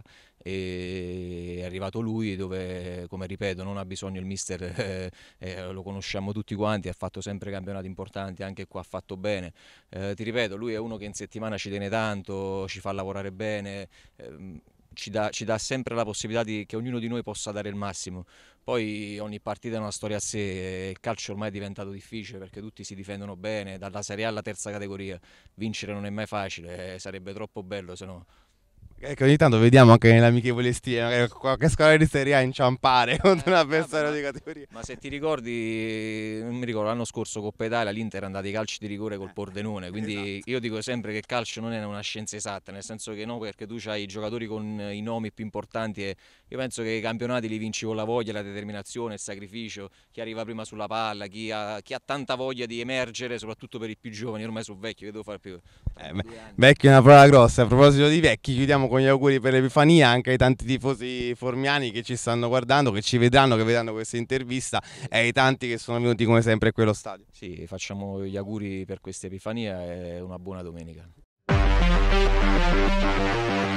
D: e è arrivato lui dove, come ripeto, non ha bisogno il mister, eh, eh, lo conosciamo tutti quanti, ha fatto sempre campionati importanti, anche qua ha fatto bene. Eh, ti ripeto, lui è uno che in settimana ci tiene tanto, ci fa lavorare bene, ehm, ci dà, ci dà sempre la possibilità di, che ognuno di noi possa dare il massimo. Poi ogni partita è una storia a sé, il calcio ormai è diventato difficile perché tutti si difendono bene, dalla Serie A alla terza categoria, vincere non è mai facile, eh, sarebbe troppo bello se no.
A: Ecco, ogni tanto vediamo anche nelle amichevoli estive magari qualche squadra di Serie A inciampare contro un
D: Eh,
A: avversario
D: vabbè,
A: di categoria.
D: ma se ti ricordi, non mi ricordo, l'anno scorso Coppa Italia l'Inter è andata ai calci di rigore col Pordenone, quindi
A: Esatto.
D: io dico sempre che il calcio non è una scienza esatta, nel senso che no, perché tu hai i giocatori con i nomi più importanti e io penso che i campionati li vinci con la voglia, la determinazione, il sacrificio, chi arriva prima sulla palla, chi ha, chi ha tanta voglia di emergere, soprattutto per i più giovani, io ormai sono vecchio, che devo fare più?
A: Eh,
D: trentadue anni.
A: vecchio è una parola grossa. A proposito di vecchi, chiudiamo con gli auguri per l'Epifania anche ai tanti tifosi formiani che ci stanno guardando, che ci vedranno, che vedranno questa intervista, e ai tanti che sono venuti come sempre a quello stadio.
D: Sì, facciamo gli auguri per questa Epifania e una buona domenica.